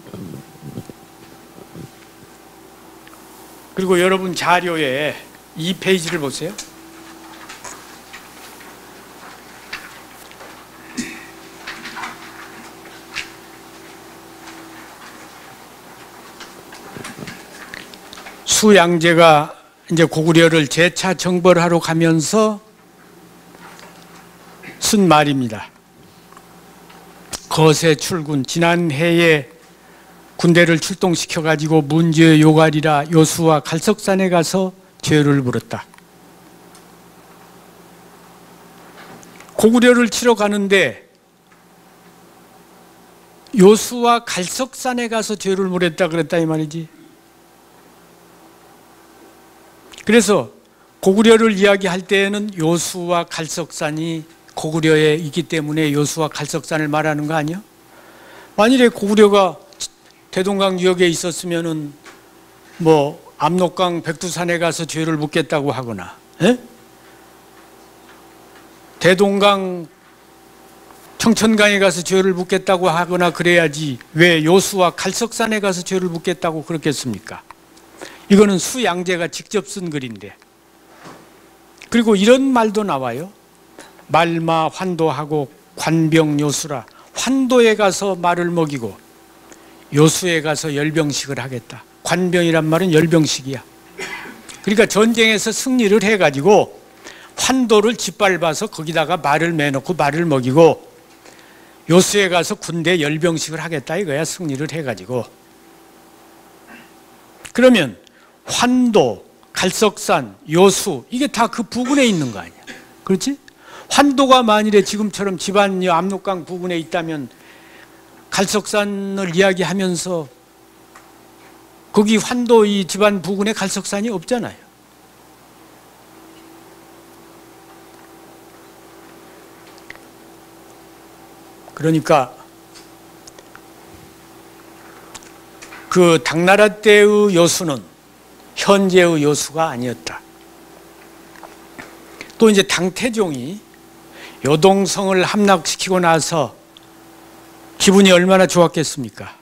[SPEAKER 1] 그리고 여러분 자료에 이 페이지를 보세요. 수양제가 이제 고구려를 재차 정벌하러 가면서 쓴 말입니다. 거세 출군, 지난 해에 군대를 출동시켜 가지고 문제의 요갈이라 요수와 갈석산에 가서 죄를 물었다. 고구려를 치러 가는데 요수와 갈석산에 가서 죄를 물었다 그랬다 이 말이지. 그래서 고구려를 이야기할 때에는 요수와 갈석산이 고구려에 있기 때문에 요수와 갈석산을 말하는 거 아니야? 만일에 고구려가 대동강 유역에 있었으면은 뭐 압록강 백두산에 가서 죄를 묻겠다고 하거나, 대동강 청천강에 가서 죄를 묻겠다고 하거나 그래야지 왜 요수와 갈석산에 가서 죄를 묻겠다고 그렇겠습니까? 이거는 수양제가 직접 쓴 글인데. 그리고 이런 말도 나와요. 말마 환도하고 관병요수라. 환도에 가서 말을 먹이고 요수에 가서 열병식을 하겠다. 관병이란 말은 열병식이야. 그러니까 전쟁에서 승리를 해가지고 환도를 짓밟아서 거기다가 말을 매놓고 말을 먹이고 요수에 가서 군대 열병식을 하겠다 이거야. 승리를 해가지고. 그러면 환도, 갈석산, 요수 이게 다 그 부근에 있는 거 아니야. 그렇지? 환도가 만일에 지금처럼 집안 압록강 부근에 있다면 갈석산을 이야기하면서 거기 환도 이 집안 부근에 갈석산이 없잖아요. 그러니까 그 당나라 때의 요수는 현재의 요수가 아니었다. 또 이제 당태종이 요동성을 함락시키고 나서 기분이 얼마나 좋았겠습니까?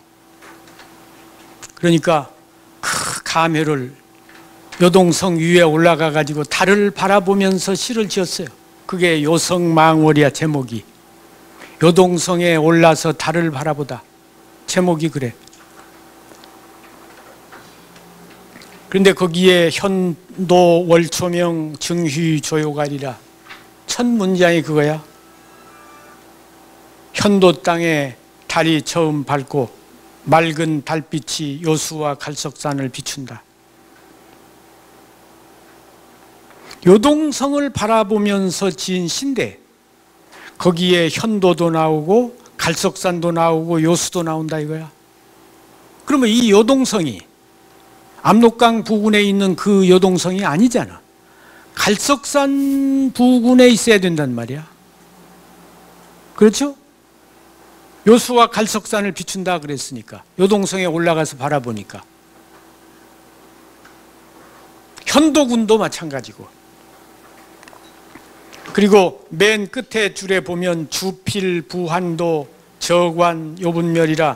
[SPEAKER 1] 그러니까 그 감회를 요동성 위에 올라가 가지고 달을 바라보면서 시를 지었어요. 그게 요성망월이야. 제목이 요동성에 올라서 달을 바라보다. 제목이 그래. 그런데 거기에 현도 월초명 증휘 조요갈이라 첫 문장이 그거야. 현도 땅에 달이 처음 밝고 맑은 달빛이 요수와 갈석산을 비춘다. 요동성을 바라보면서 지은 시인데 거기에 현도도 나오고 갈석산도 나오고 요수도 나온다 이거야. 그러면 이 요동성이 압록강 부근에 있는 그 요동성이 아니잖아. 갈석산 부근에 있어야 된단 말이야. 그렇죠? 요수와 갈석산을 비춘다 그랬으니까 요동성에 올라가서 바라보니까. 현도군도 마찬가지고. 그리고 맨 끝에 줄에 보면 주필, 부환도, 저관, 요분멸이라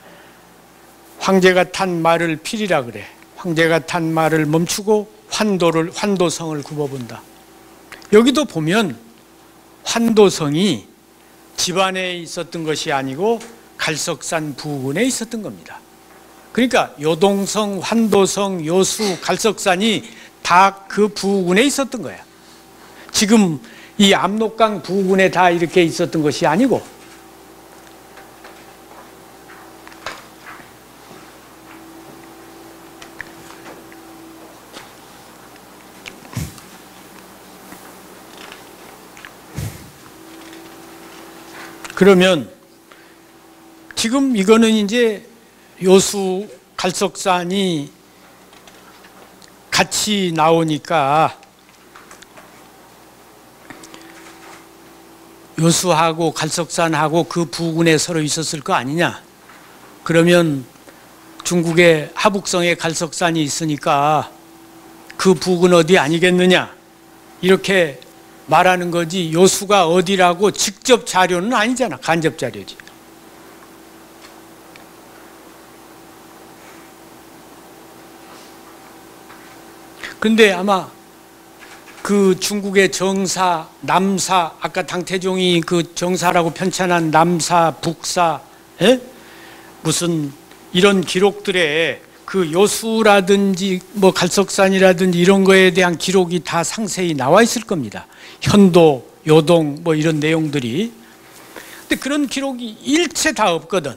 [SPEAKER 1] 황제가 탄 말을 필이라 그래. 황제가 탄 말을 멈추고 환도성을 굽어본다. 여기도 보면 환도성이 집안에 있었던 것이 아니고 갈석산 부근에 있었던 겁니다. 그러니까 요동성, 환도성, 요수, 갈석산이 다 그 부근에 있었던 거야. 지금 이 압록강 부근에 다 이렇게 있었던 것이 아니고. 그러면 지금 이거는 이제 요수, 갈석산이 같이 나오니까 요수하고 갈석산하고 그 부근에 서로 있었을 거 아니냐. 그러면 중국의 하북성에 갈석산이 있으니까 그 북은 어디 아니겠느냐 이렇게 말하는 거지 요수가 어디라고 직접 자료는 아니잖아. 간접 자료지. 그런데 아마 그 중국의 정사, 남사, 아까 당태종이 그 정사라고 편찬한 남사, 북사, 무슨 이런 기록들에 그 요수라든지 뭐 갈석산이라든지 이런 거에 대한 기록이 다 상세히 나와 있을 겁니다. 현도, 요동 뭐 이런 내용들이. 근데 그런 기록이 일체 다 없거든.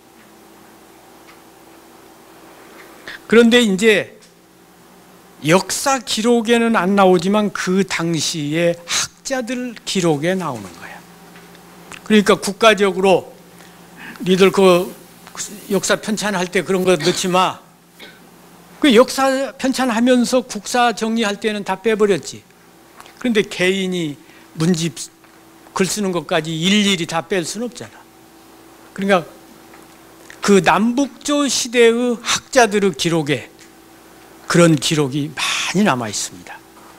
[SPEAKER 1] 그런데 이제 역사 기록에는 안 나오지만 그 당시의 학자들 기록에 나오는 거야. 그러니까 국가적으로 니들 그 역사 편찬할 때 그런 거 넣지 마. 그 역사 편찬하면서 국사 정리할 때는 다 빼버렸지. 그런데 개인이 문집 글 쓰는 것까지 일일이 다 뺄 수는 없잖아. 그러니까 그 남북조 시대의 학자들의 기록에 그런 기록이 많이 남아 있습니다.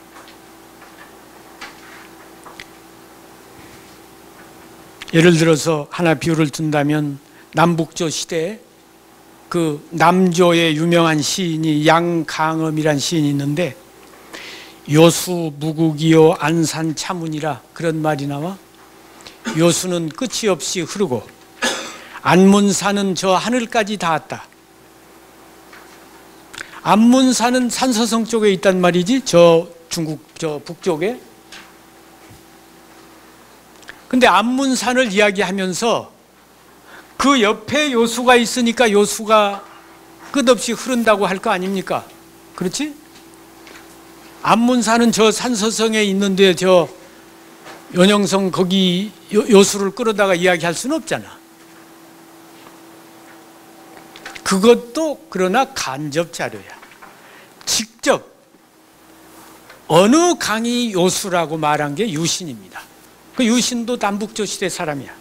[SPEAKER 1] 예를 들어서 하나 비유를 든다면 남북조 시대에 그 남조의 유명한 시인이 양강엄이란 시인이 있는데 요수 무국이요 안산 차문이라 그런 말이 나와. 요수는 끝이 없이 흐르고 안문산은 저 하늘까지 닿았다. 안문산은 산서성 쪽에 있단 말이지. 저 중국 저 북쪽에. 근데 안문산을 이야기하면서 그 옆에 요수가 있으니까 요수가 끝없이 흐른다고 할 거 아닙니까? 그렇지? 안문산은 저 산서성에 있는데 저 연영성 거기 요수를 끌어다가 이야기할 수는 없잖아. 그것도 그러나 간접 자료야. 직접 어느 강이 요수라고 말한 게 유신입니다. 그 유신도 남북조 시대 사람이야.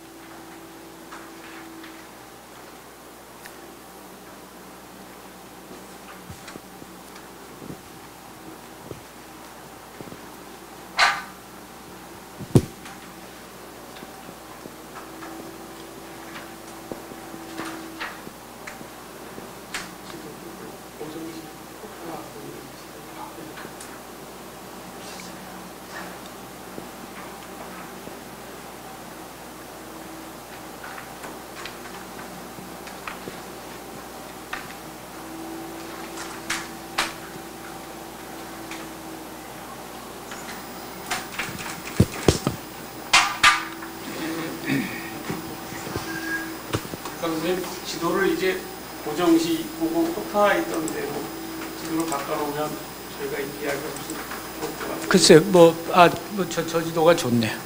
[SPEAKER 2] 지도를 이제 고정시 보고 호타 있던 데로 지도를 바꿔놓으면 저희가 이야기가 무슨 좋을 것 같아요.
[SPEAKER 1] 글쎄, 저 지도가 좋네.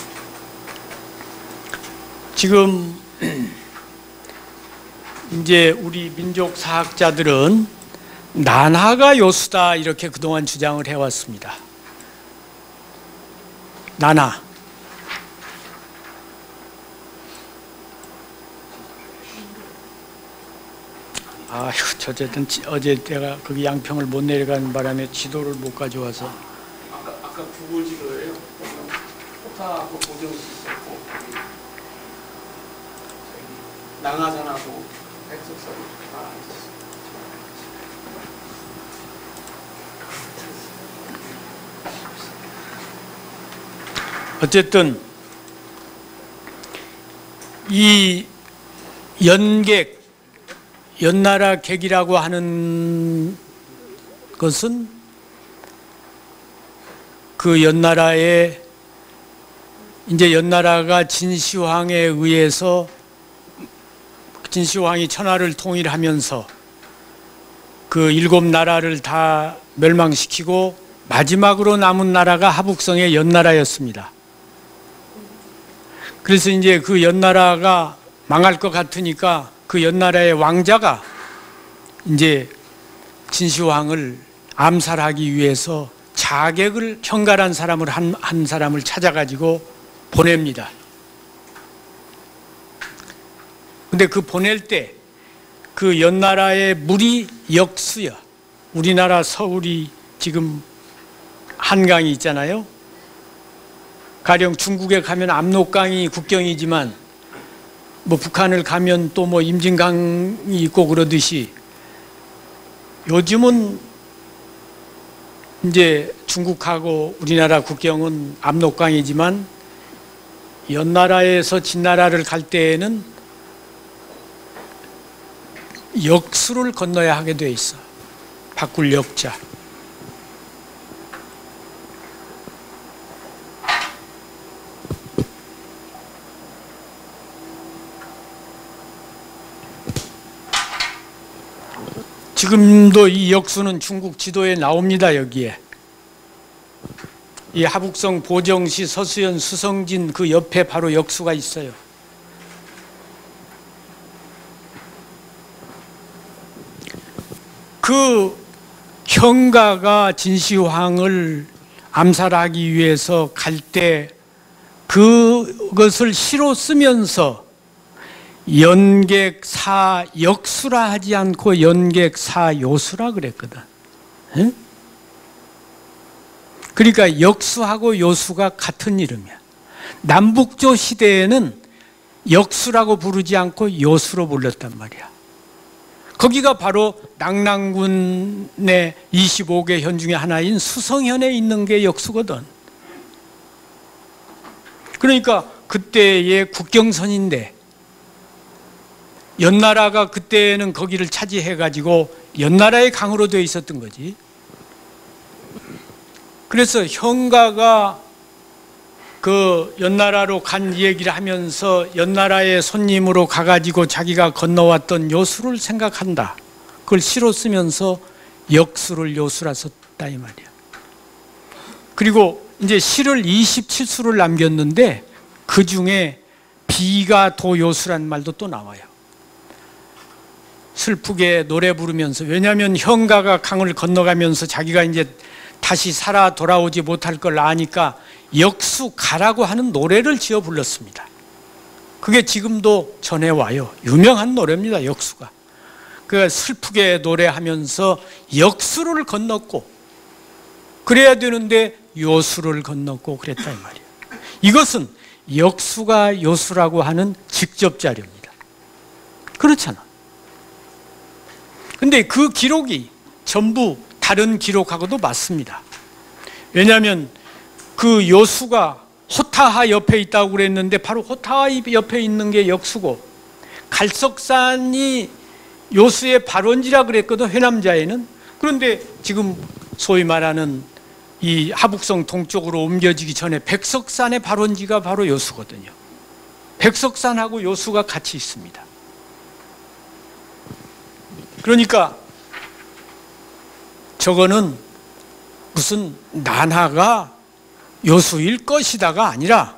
[SPEAKER 1] 지금 이제 우리 민족 사학자들은 난하가 요수다 이렇게 그동안 주장을 해왔습니다. 난하. 아휴, 어쨌든 어제 내가 거기 양평을 못 내려가는 바람에 지도를 못 가져와서.
[SPEAKER 2] 아까 구글 지도예요. 호타하고 고정시 있었고 남하산하고 백석산이 다 있었어요.
[SPEAKER 1] 어쨌든 이 연객 연나라 객이라고 하는 것은 그 연나라의 이제 연나라가 진시황에 의해서 진시황이 천하를 통일하면서 그 일곱 나라를 다 멸망시키고 마지막으로 남은 나라가 하북성의 연나라였습니다. 그래서 이제 그 연나라가 망할 것 같으니까 그 연나라의 왕자가 이제 진시황을 암살하기 위해서 자객을 형갈한 사람을 한 사람을 찾아가지고 보냅니다. 근데 그 보낼 때 그 연나라의 물이 역수야. 우리나라 서울이 지금 한강이 있잖아요. 가령 중국에 가면 압록강이 국경이지만 뭐 북한을 가면 또 뭐 임진강이 있고 그러듯이 요즘은 이제 중국하고 우리나라 국경은 압록강이지만 연나라에서 진나라를 갈 때에는 역수를 건너야 하게 돼 있어. 바꿀 역자. 지금도 이 역수는 중국 지도에 나옵니다. 여기에 이 하북성 보정시 서수연 수성진 그 옆에 바로 역수가 있어요. 그 형가가 진시황을 암살하기 위해서 갈 때 그것을 시로 쓰면서 연객사 역수라 하지 않고 연객사 요수라 그랬거든. 응? 그러니까 역수하고 요수가 같은 이름이야. 남북조 시대에는 역수라고 부르지 않고 요수로 불렀단 말이야. 거기가 바로 낙랑군의 25개 현 중에 하나인 수성현에 있는 게 역수거든. 그러니까 그때의 국경선인데 연나라가 그때는 거기를 차지해가지고 연나라의 강으로 되어 있었던 거지. 그래서 형가가 그 연나라로 간 얘기를 하면서 연나라의 손님으로 가가지고 자기가 건너왔던 요수를 생각한다. 그걸 시로 쓰면서 역수를 요수라 썼다 이 말이야. 그리고 이제 시를 27수를 남겼는데 그 중에 비가 도요수란 말도 또 나와요. 슬프게 노래 부르면서, 왜냐하면 형가가 강을 건너가면서 자기가 이제 다시 살아 돌아오지 못할 걸 아니까 역수 가라고 하는 노래를 지어 불렀습니다. 그게 지금도 전해와요. 유명한 노래입니다. 역수가. 그 슬프게 노래하면서 역수를 건넜고 그래야 되는데 요수를 건넜고 그랬다 이 말이에요. 이것은 역수가 요수라고 하는 직접 자료입니다. 그렇잖아. 근데 그 기록이 전부 다른 기록하고도 맞습니다. 왜냐하면 그 요수가 호타하 옆에 있다고 그랬는데 바로 호타하 옆에 있는 게 역수고, 갈석산이 요수의 발원지라 그랬거든, 회남자에는. 그런데 지금 소위 말하는 이 하북성 동쪽으로 옮겨지기 전에 백석산의 발원지가 바로 요수거든요. 백석산하고 요수가 같이 있습니다. 그러니까 저거는 무슨 난하가 요수일 것이다가 아니라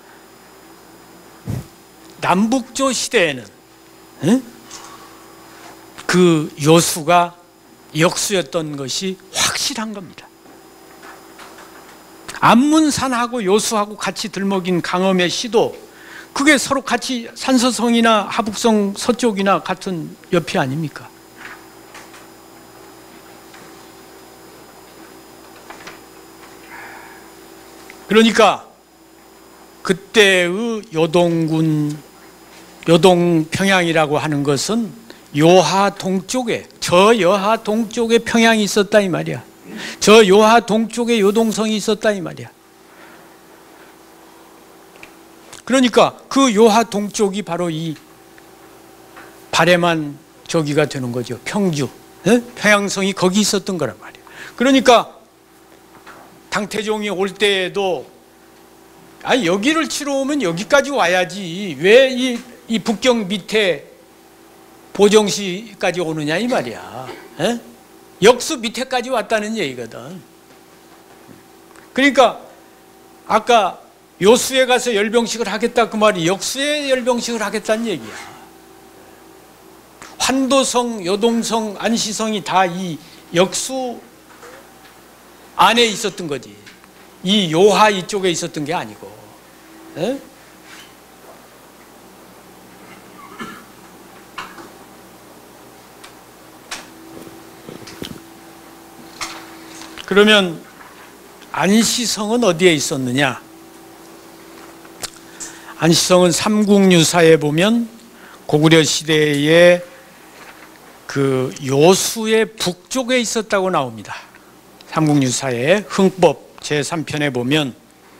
[SPEAKER 1] 남북조 시대에는 그 요수가 역수였던 것이 확실한 겁니다. 안문산하고 요수하고 같이 들먹인 강엄의 시도, 그게 서로 같이 산서성이나 하북성 서쪽이나 같은 옆이 아닙니까? 그러니까 그때의 요동군, 요동평양이라고 하는 것은 요하 동쪽에, 저 여하 동쪽에 평양이 있었다 이 말이야. 저 요하 동쪽에 요동성이 있었다 이 말이야. 그러니까 그 요하 동쪽이 바로 이 발해만 저기가 되는 거죠. 평주, 평양성이 거기 있었던 거란 말이야. 그러니까 당태종이 올 때에도 여기를 치러 오면 여기까지 와야지 왜 이 북경 밑에 보정시까지 오느냐 이 말이야. 역수 밑에까지 왔다는 얘기거든. 그러니까 아까 요수에 가서 열병식을 하겠다 그 말이 역수에 열병식을 하겠다는 얘기야. 환도성, 요동성, 안시성이 다 이 역수 안에 있었던 거지. 이 요하 이쪽에 있었던 게 아니고. 그러면 안시성은 어디에 있었느냐? 안시성은 삼국유사에 보면 고구려 시대에 그 요수의 북쪽에 있었다고 나옵니다. 삼국유사의 흥법 제3편에 보면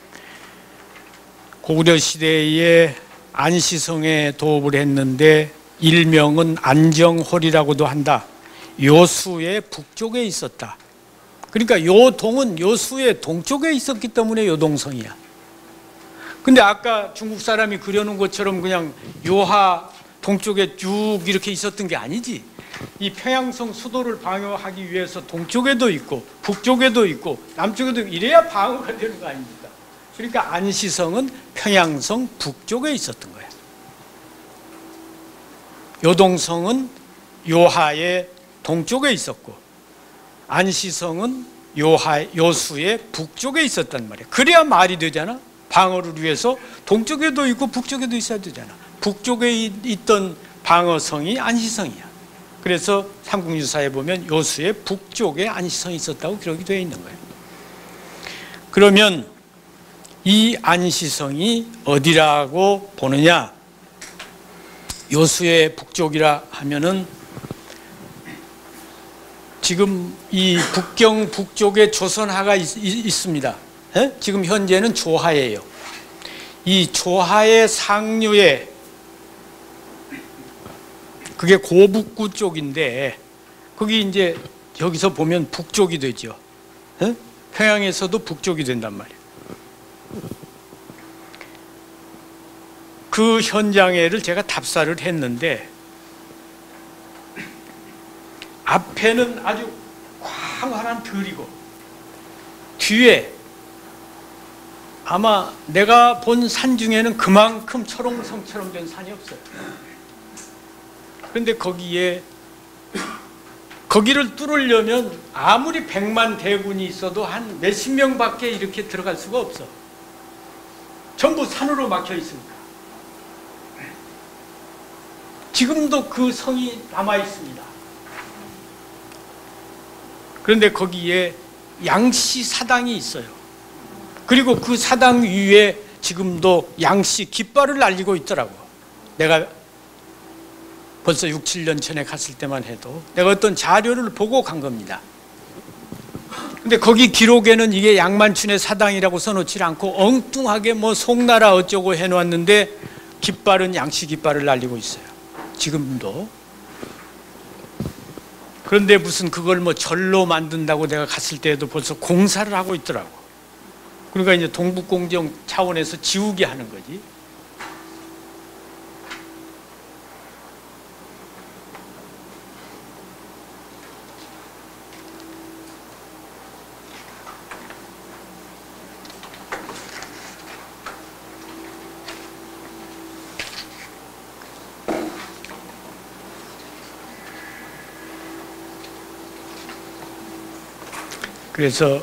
[SPEAKER 1] 고구려 시대에 안시성에 도읍을 했는데 일명은 안정홀이라고도 한다. 요수의 북쪽에 있었다. 그러니까 요 동은 요수의 동쪽에 있었기 때문에 요동성이야. 근데 아까 중국 사람이 그려놓은 것처럼 그냥 요하 동쪽에 쭉 이렇게 있었던 게 아니지. 이 평양성 수도를 방어하기 위해서 동쪽에도 있고 북쪽에도 있고 남쪽에도 있고 이래야 방어가 되는 거 아닙니까? 그러니까 안시성은 평양성 북쪽에 있었던 거야. 요동성은 요하의 동쪽에 있었고 안시성은 요수의 북쪽에 있었단 말이야. 그래야 말이 되잖아. 방어를 위해서 동쪽에도 있고 북쪽에도 있어야 되잖아. 북쪽에 있던 방어성이 안시성이야. 그래서 삼국유사에 보면 요수의 북쪽에 안시성이 있었다고 기록이 되어 있는 거예요. 그러면 이 안시성이 어디라고 보느냐? 요수의 북쪽이라 하면은 지금 이 북경 북쪽에 조선하가 있습니다. 에? 지금 현재는 조하예요. 이 조하의 상류에 그게 고북구 쪽인데 거기 이제 여기서 보면 북쪽이 되죠. 에? 평양에서도 북쪽이 된단 말이에요. 그 현장에를 제가 답사를 했는데 앞에는 아주 광활한 들이고 뒤에 아마 내가 본 산 중에는 그만큼 철옹성처럼 된 산이 없어요. 그런데 거기를 뚫으려면 아무리 100만 대군이 있어도 한 몇십 명밖에 이렇게 들어갈 수가 없어. 전부 산으로 막혀 있으니까. 지금도 그 성이 남아 있습니다. 그런데 거기에 양씨 사당이 있어요. 그리고 그 사당 위에 지금도 양씨 깃발을 날리고 있더라고. 내가 벌써 6, 7년 전에 갔을 때만 해도 내가 어떤 자료를 보고 간 겁니다. 근데 거기 기록에는 이게 양만춘의 사당이라고 써놓지 않고 엉뚱하게 뭐 송나라 어쩌고 해놓았는데 깃발은 양씨 깃발을 날리고 있어요. 지금도. 그런데 무슨 그걸 뭐 절로 만든다고 내가 갔을 때에도 벌써 공사를 하고 있더라고. 그러니까 이제 동북공정 차원에서 지우게 하는 거지. 그래서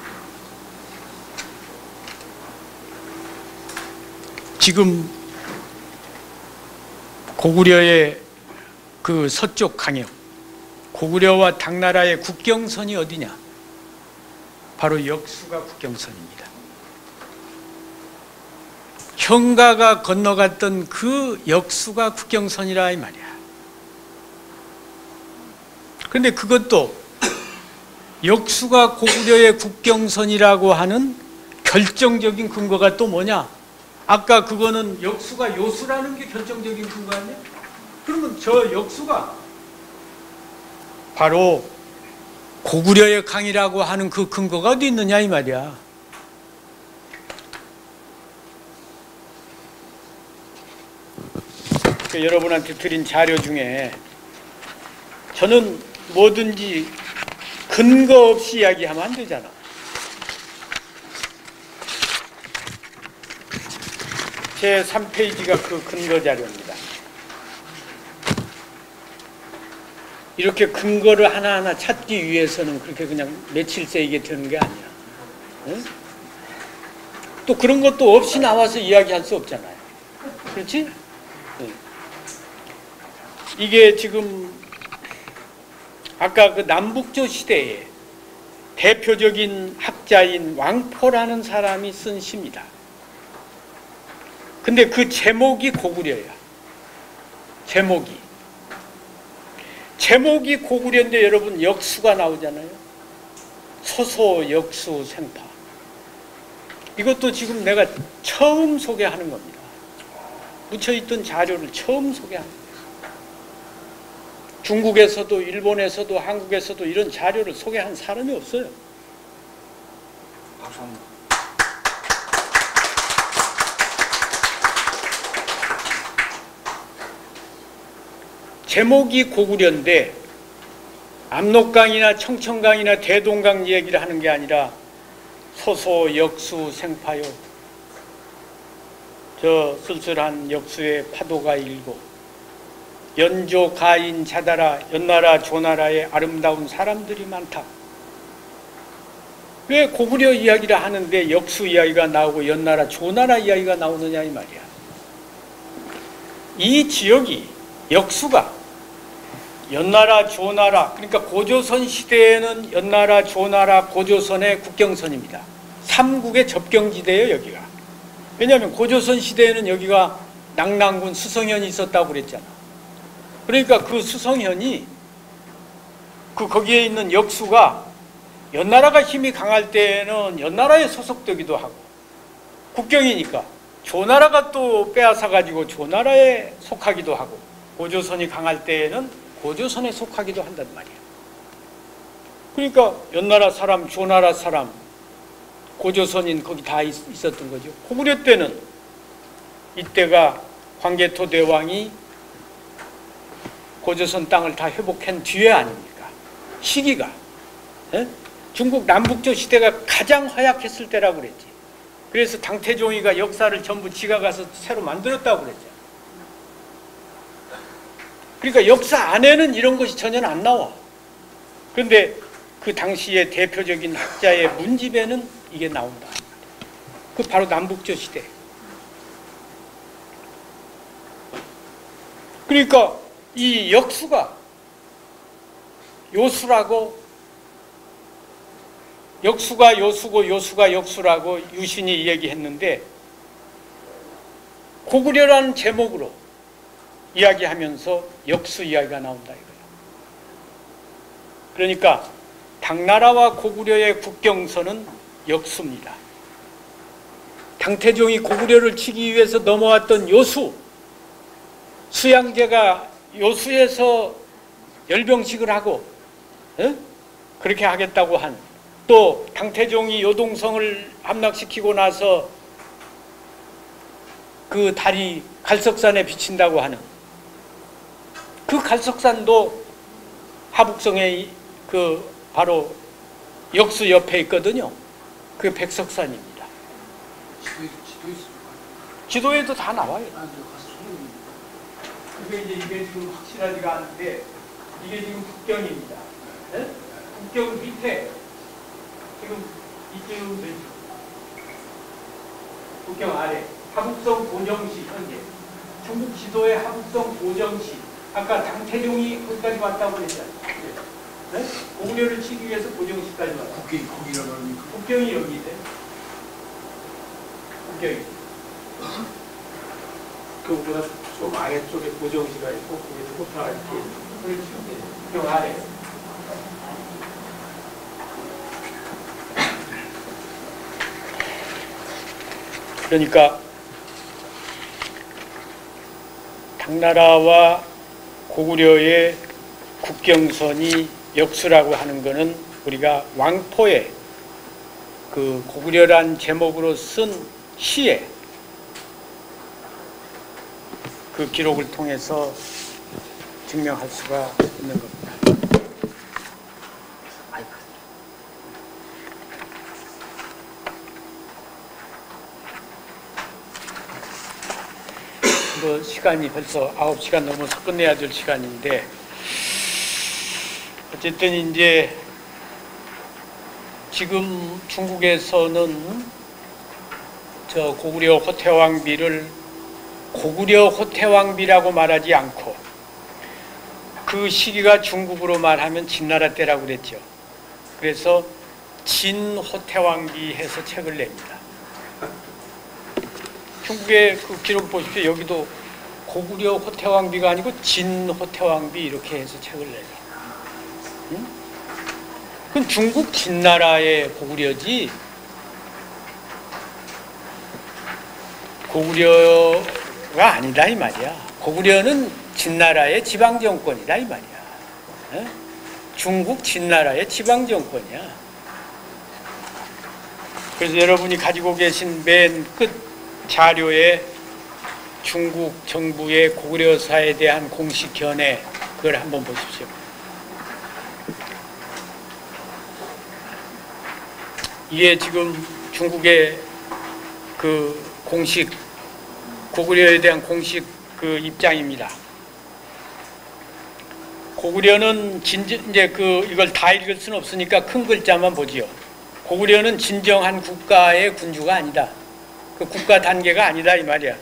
[SPEAKER 1] 지금 고구려의 그 서쪽 강역, 고구려와 당나라의 국경선이 어디냐? 바로 역수가 국경선입니다. 형가가 건너갔던 그 역수가 국경선이라 이 말이야. 그런데 그것도 역수가 고구려의 국경선이라고 하는 결정적인 근거가 또 뭐냐? 아까 그거는 역수가 요수라는 게 결정적인 근거 아니야? 그러면 저 역수가 바로 고구려의 강이라고 하는 그 근거가 어디 있느냐 이 말이야. 여러분한테 드린 자료 중에 저는 뭐든지 근거 없이 이야기하면 안 되잖아. 제 3페이지가 그 근거 자료입니다. 이렇게 근거를 하나하나 찾기 위해서는 그렇게 그냥 며칠째 이게 되는 게 아니야. 응? 또 그런 것도 없이 나와서 이야기할 수 없잖아요. 그렇지? 응. 이게 지금 아까 그 남북조 시대에 대표적인 학자인 왕포라는 사람이 쓴 시입니다. 근데 그 제목이 고구려야. 제목이 고구려인데 여러분 역수가 나오잖아요. 소소 역수 생파. 이것도 지금 내가 처음 소개하는 겁니다. 묻혀있던 자료를 처음 소개하는 거예요. 중국에서도 일본에서도 한국에서도 이런 자료를 소개한 사람이 없어요.
[SPEAKER 3] 박수합니다.
[SPEAKER 1] 제목이 고구려인데 압록강이나 청천강이나 대동강 얘기를 하는 게 아니라 소소 역수 생파요. 저 쓸쓸한 역수의 파도가 일고 연조 가인 자다라 연나라 조나라에 아름다운 사람들이 많다. 왜 고구려 이야기를 하는데 역수 이야기가 나오고 연나라 조나라 이야기가 나오느냐 이 말이야. 이 지역이 역수가 연나라 조나라, 그러니까 고조선 시대에는 연나라 조나라 고조선의 국경선입니다. 삼국의 접경지대예요 여기가. 왜냐하면 고조선 시대에는 여기가 낙랑군 수성현이 있었다고 그랬잖아. 그러니까 그 수성현이 거기에 있는 역수가 연나라가 힘이 강할 때에는 연나라에 소속되기도 하고, 국경이니까 조나라가 또 빼앗아 가지고 조나라에 속하기도 하고, 고조선이 강할 때에는 고조선에 속하기도 한단 말이야. 그러니까 연나라 사람, 조나라 사람, 고조선인 거기 다 있었던 거죠. 고구려 때는 이때가 광개토 대왕이 고조선 땅을 다 회복한 뒤에 아닙니까? 시기가. 에? 중국 남북조 시대가 가장 허약했을 때라고 그랬지. 그래서 당태종이가 역사를 전부 지가 가서 새로 만들었다고 그랬죠. 그러니까 역사 안에는 이런 것이 전혀 안 나와. 그런데 그 당시의 대표적인 학자의 문집에는 이게 나온다. 그 바로 남북조 시대. 그러니까 이 역수가 요수라고, 역수가 요수고 요수가 역수라고 유신이 얘기했는데, 고구려라는 제목으로 이야기하면서 역수 이야기가 나온다 이거예요. 그러니까 당나라와 고구려의 국경선은 역수입니다. 당태종이 고구려를 치기 위해서 넘어왔던 요수, 수양제가 요수에서 열병식을 하고 그렇게 하겠다고 한, 또 당태종이 요동성을 함락시키고 나서 그 달이 갈석산에 비친다고 하는 그 갈석산도 하북성의 그 바로 역수 옆에 있거든요. 그 백석산입니다. 지도에도 다 나와요. 이게 지금 확실하지가 않은데 이게 지금 국경입니다. 네? 국경 밑에 지금 이쯤 되죠. 국경 아래 하북성 고정시 현재 중국 지도의 하북성 고정시, 아까 당태종이 거기까지 왔다고 그랬잖아요. 네? 고구려를 치기 위해서 고정시까지 왔다.
[SPEAKER 3] 거기라고 합니까?
[SPEAKER 1] 국경이 여기인데 국경이 그거보다 좀 아래쪽에 고정시가 있고 거기서 호타가 이렇게 그렇죠. 국경 아래. 그러니까 당나라와 고구려의 국경선이 역수라고 하는 것은 우리가 왕포의 그 고구려란 제목으로 쓴 시에 그 기록을 통해서 증명할 수가 있는 겁니다. 뭐 시간이 벌써 9시간 넘어서 끝내야 될 시간인데, 어쨌든 이제 지금 중국에서는 저 고구려 호태왕비를 고구려 호태왕비라고 말하지 않고, 그 시기가 중국으로 말하면 진나라 때라고 그랬죠. 그래서 진호태왕비 해서 책을 냅니다. 중국의 그 기록 보십시오. 여기도 고구려 호태왕비가 아니고 진호태왕비 이렇게 해서 책을 내요. 응? 그건 중국 진나라의 고구려지 고구려가 아니다 이 말이야. 고구려는 진나라의 지방정권이다 이 말이야. 응? 중국 진나라의 지방정권이야. 그래서 여러분이 가지고 계신 맨 끝 자료에 중국 정부의 고구려사에 대한 공식 견해 그걸 한번 보십시오. 이게 지금 중국의 그 공식 고구려에 대한 공식 그 입장입니다. 고구려는 이제 그 이걸 다 읽을 수는 없으니까 큰 글자만 보지요. 고구려는 진정한 국가의 군주가 아니다. 그 국가 단계가 아니다 이 말이야.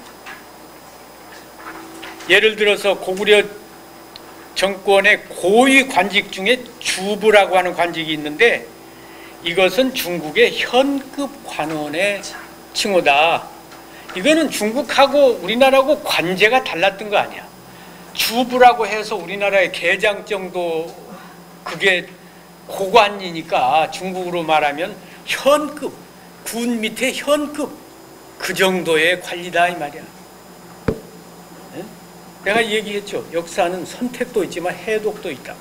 [SPEAKER 1] 예를 들어서 고구려 정권의 고위 관직 중에 주부라고 하는 관직이 있는데 이것은 중국의 현급 관원의 칭호다. 이거는 중국하고 우리나라하고 관제가 달랐던 거 아니야. 주부라고 해서 우리나라의 계장 정도 그게 고관이니까 중국으로 말하면 현급, 군 밑에 현급 그 정도의 관리다 이 말이야. 네? 내가 얘기했죠. 역사는 선택도 있지만 해독도 있다.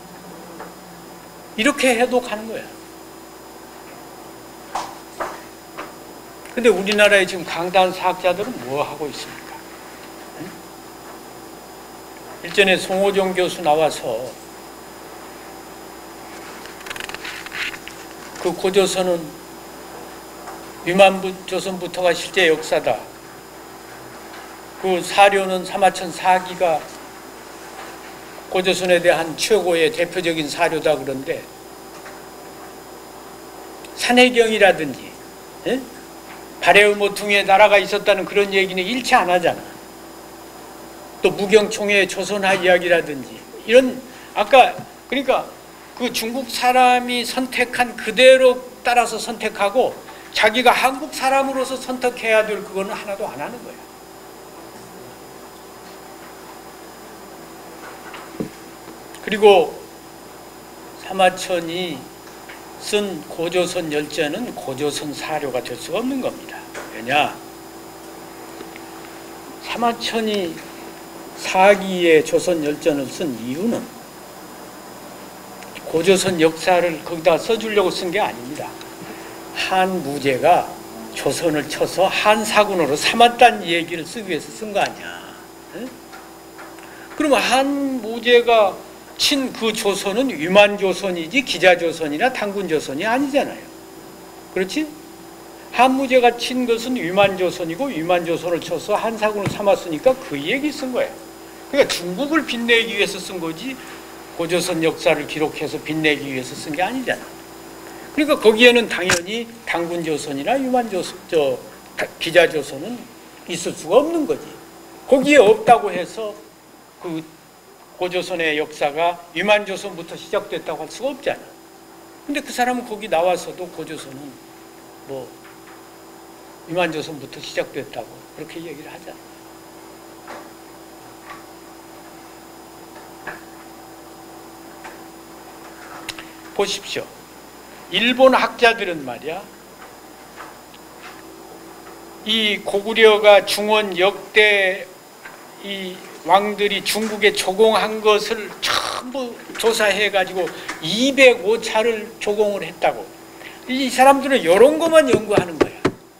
[SPEAKER 1] 이렇게 해독하는 거야. 근데 우리나라의 지금 강단 사학자들은 뭐 하고 있습니까? 네? 일전에 송호정 교수 나와서 그 고조선은 위만조선부터가 실제 역사다. 그 사료는 사마천 사기가 고조선에 대한 최고의 대표적인 사료다 그런데 산해경이라든지 예? 발해의 모퉁이에 나라가 있었다는 그런 얘기는 일치 안 하잖아. 또 무경총의 조선화 이야기라든지 이런 아까 그러니까 그 중국 사람이 선택한 그대로 따라서 선택하고 자기가 한국 사람으로서 선택해야 될 그거는 하나도 안 하는 거야. 그리고 사마천이 쓴 고조선 열전은 고조선 사료가 될 수가 없는 겁니다. 왜냐? 사마천이 사기의 조선 열전을 쓴 이유는 고조선 역사를 거기다 써주려고 쓴 게 아닙니다. 한 무제가 조선을 쳐서 한 사군으로 삼았다는 얘기를 쓰기 위해서 쓴 거 아니야. 에? 그러면 한 무제가 친 그 조선은 위만조선이지 기자조선이나 당군조선이 아니잖아요. 그렇지? 한 무제가 친 것은 위만조선이고 위만조선을 쳐서 한 사군을 삼았으니까 그 얘기 쓴 거야. 그러니까 중국을 빛내기 위해서 쓴 거지 고조선 역사를 기록해서 빛내기 위해서 쓴 게 아니잖아. 그러니까 거기에는 당연히 당군조선이나 위만조선, 기자조선은 있을 수가 없는 거지. 거기에 없다고 해서 그 고조선의 역사가 위만조선부터 시작됐다고 할 수가 없잖아. 근데 그 사람은 거기 나와서도 고조선은 뭐 위만조선부터 시작됐다고 그렇게 얘기를 하잖아. 보십시오. 일본 학자들은 말이야 이 고구려가 중원 역대 이 왕들이 중국에 조공한 것을 전부 조사해가지고 205차를 조공을 했다고. 이 사람들은 이런 것만 연구하는 거야.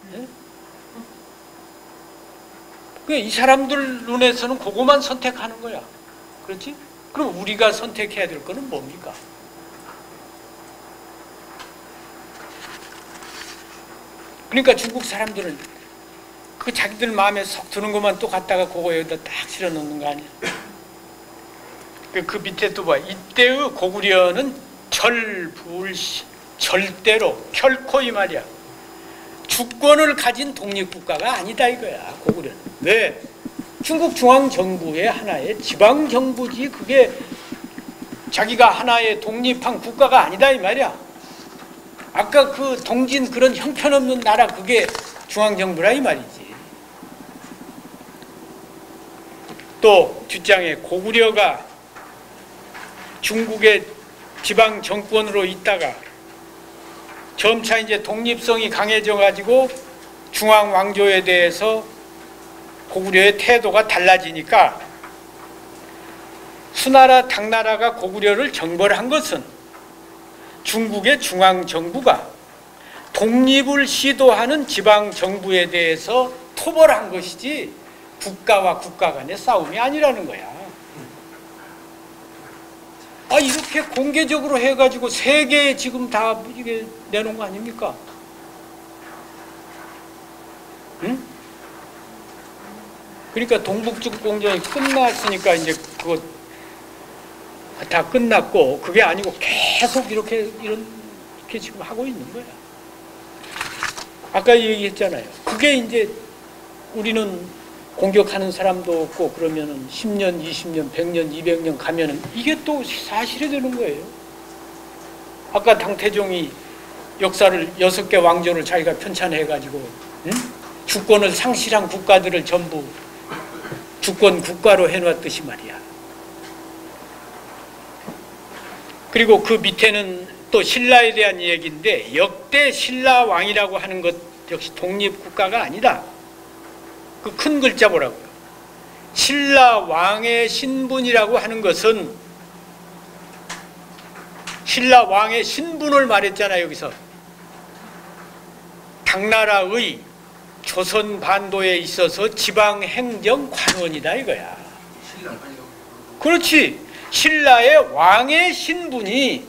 [SPEAKER 1] 이 사람들 눈에서는 그것만 선택하는 거야. 그렇지? 그럼 우리가 선택해야 될 거는 뭡니까? 그러니까 중국 사람들은 그 자기들 마음에 쏙 드는 것만 또 갖다가 그거 여기다 딱 실어 놓는 거 아니야? 그 밑에 또 봐. 이때의 고구려는 절대로 결코 이 말이야. 주권을 가진 독립국가가 아니다 이거야. 고구려는. 왜? 중국 중앙정부의 하나의 지방정부지 그게 자기가 하나의 독립한 국가가 아니다 이 말이야. 아까 그 동진 그런 형편없는 나라 그게 중앙정부라 이 말이지. 또 뒷장에 고구려가 중국의 지방 정권으로 있다가 점차 이제 독립성이 강해져 가지고 중앙 왕조에 대해서 고구려의 태도가 달라지니까 수나라 당나라가 고구려를 정벌한 것은 중국의 중앙 정부가 독립을 시도하는 지방 정부에 대해서 토벌한 것이지 국가와 국가 간의 싸움이 아니라는 거야. 이렇게 공개적으로 해가지고 세계에 지금 다 이게 내놓은 거 아닙니까? 응? 그러니까 동북쪽 공정이 끝났으니까 이제 그거 다 끝났고, 그게 아니고 계속 이렇게 지금 하고 있는 거야. 아까 얘기했잖아요. 그게 이제 우리는 공격하는 사람도 없고 그러면은 10년, 20년, 100년, 200년 가면은 이게 또 사실이 되는 거예요. 아까 당태종이 역사를 6개 왕조를 자기가 편찬해가지고 주권을 상실한 국가들을 전부 주권 국가로 해놨듯이 말이야. 그리고 그 밑에는 또 신라에 대한 얘기인데, 역대 신라 왕이라고 하는 것 역시 독립국가가 아니다. 그 큰 글자 보라고요. 신라 왕의 신분이라고 하는 것은 신라 왕의 신분을 말했잖아요. 여기서 당나라의 조선 반도에 있어서 지방행정 관원이다 이거야. 그렇지. 신라의 왕의 신분이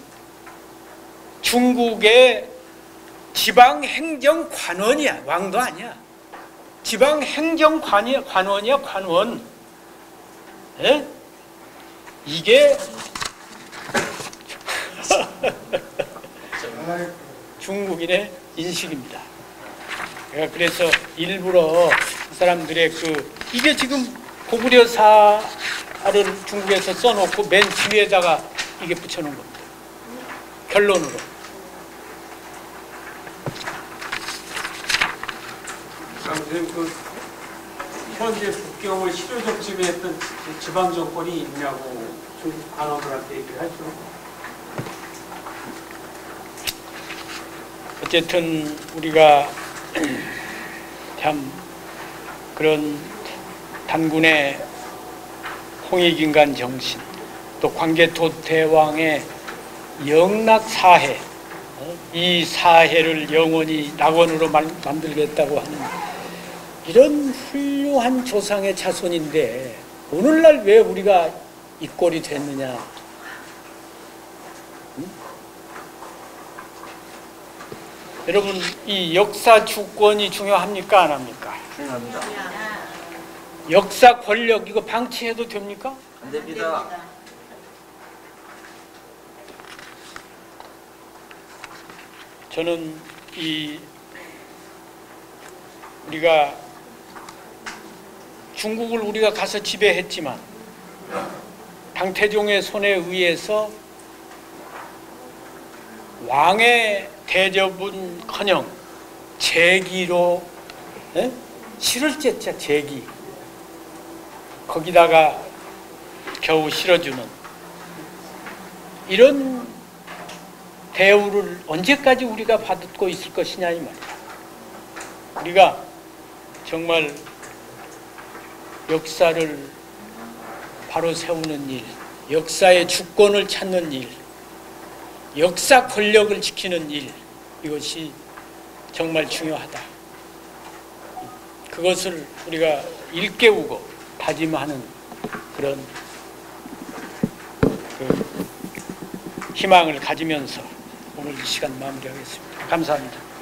[SPEAKER 1] 중국의 지방행정 관원이야. 왕도 아니야. 지방행정 관원이야. 관원. 에? 이게 중국인의 인식입니다. 그래서 일부러 사람들의 이게 지금 고구려사를 중국에서 써놓고 맨 뒤에다가 이게 붙여놓은 겁니다. 결론으로.
[SPEAKER 2] 선생님, 현재 국경을 실효적 지배했던 지방 정권이 있냐고 중국 관원들한테 얘기를 하죠.
[SPEAKER 1] 어쨌든 우리가 참 그런 단군의 홍익인간 정신, 또 광개토 대왕의 영락사해, 이 사해를 영원히 낙원으로 만들겠다고 하는 이런 훌륭한 조상의 자손인데 오늘날 왜 우리가 이 꼴이 됐느냐. 여러분, 이 역사 주권이 중요합니까? 안 합니까?
[SPEAKER 3] 중요합니다.
[SPEAKER 1] 역사 권력 이거 방치해도 됩니까?
[SPEAKER 3] 안 됩니다.
[SPEAKER 1] 저는 우리가 중국을 우리가 가서 지배했지만 당태종의 손에 의해서 왕의 대접은커녕 제기로, 실을제자 제기, 거기다가 겨우 실어주는 이런 대우를 언제까지 우리가 받고 있을 것이냐 이 말이야. 우리가 정말 역사를 바로 세우는 일, 역사의 주권을 찾는 일, 역사 권력을 지키는 일, 이것이 정말 중요하다. 그것을 우리가 일깨우고 다짐하는 그런 희망을 가지면서 오늘 이 시간 마무리하겠습니다. 감사합니다.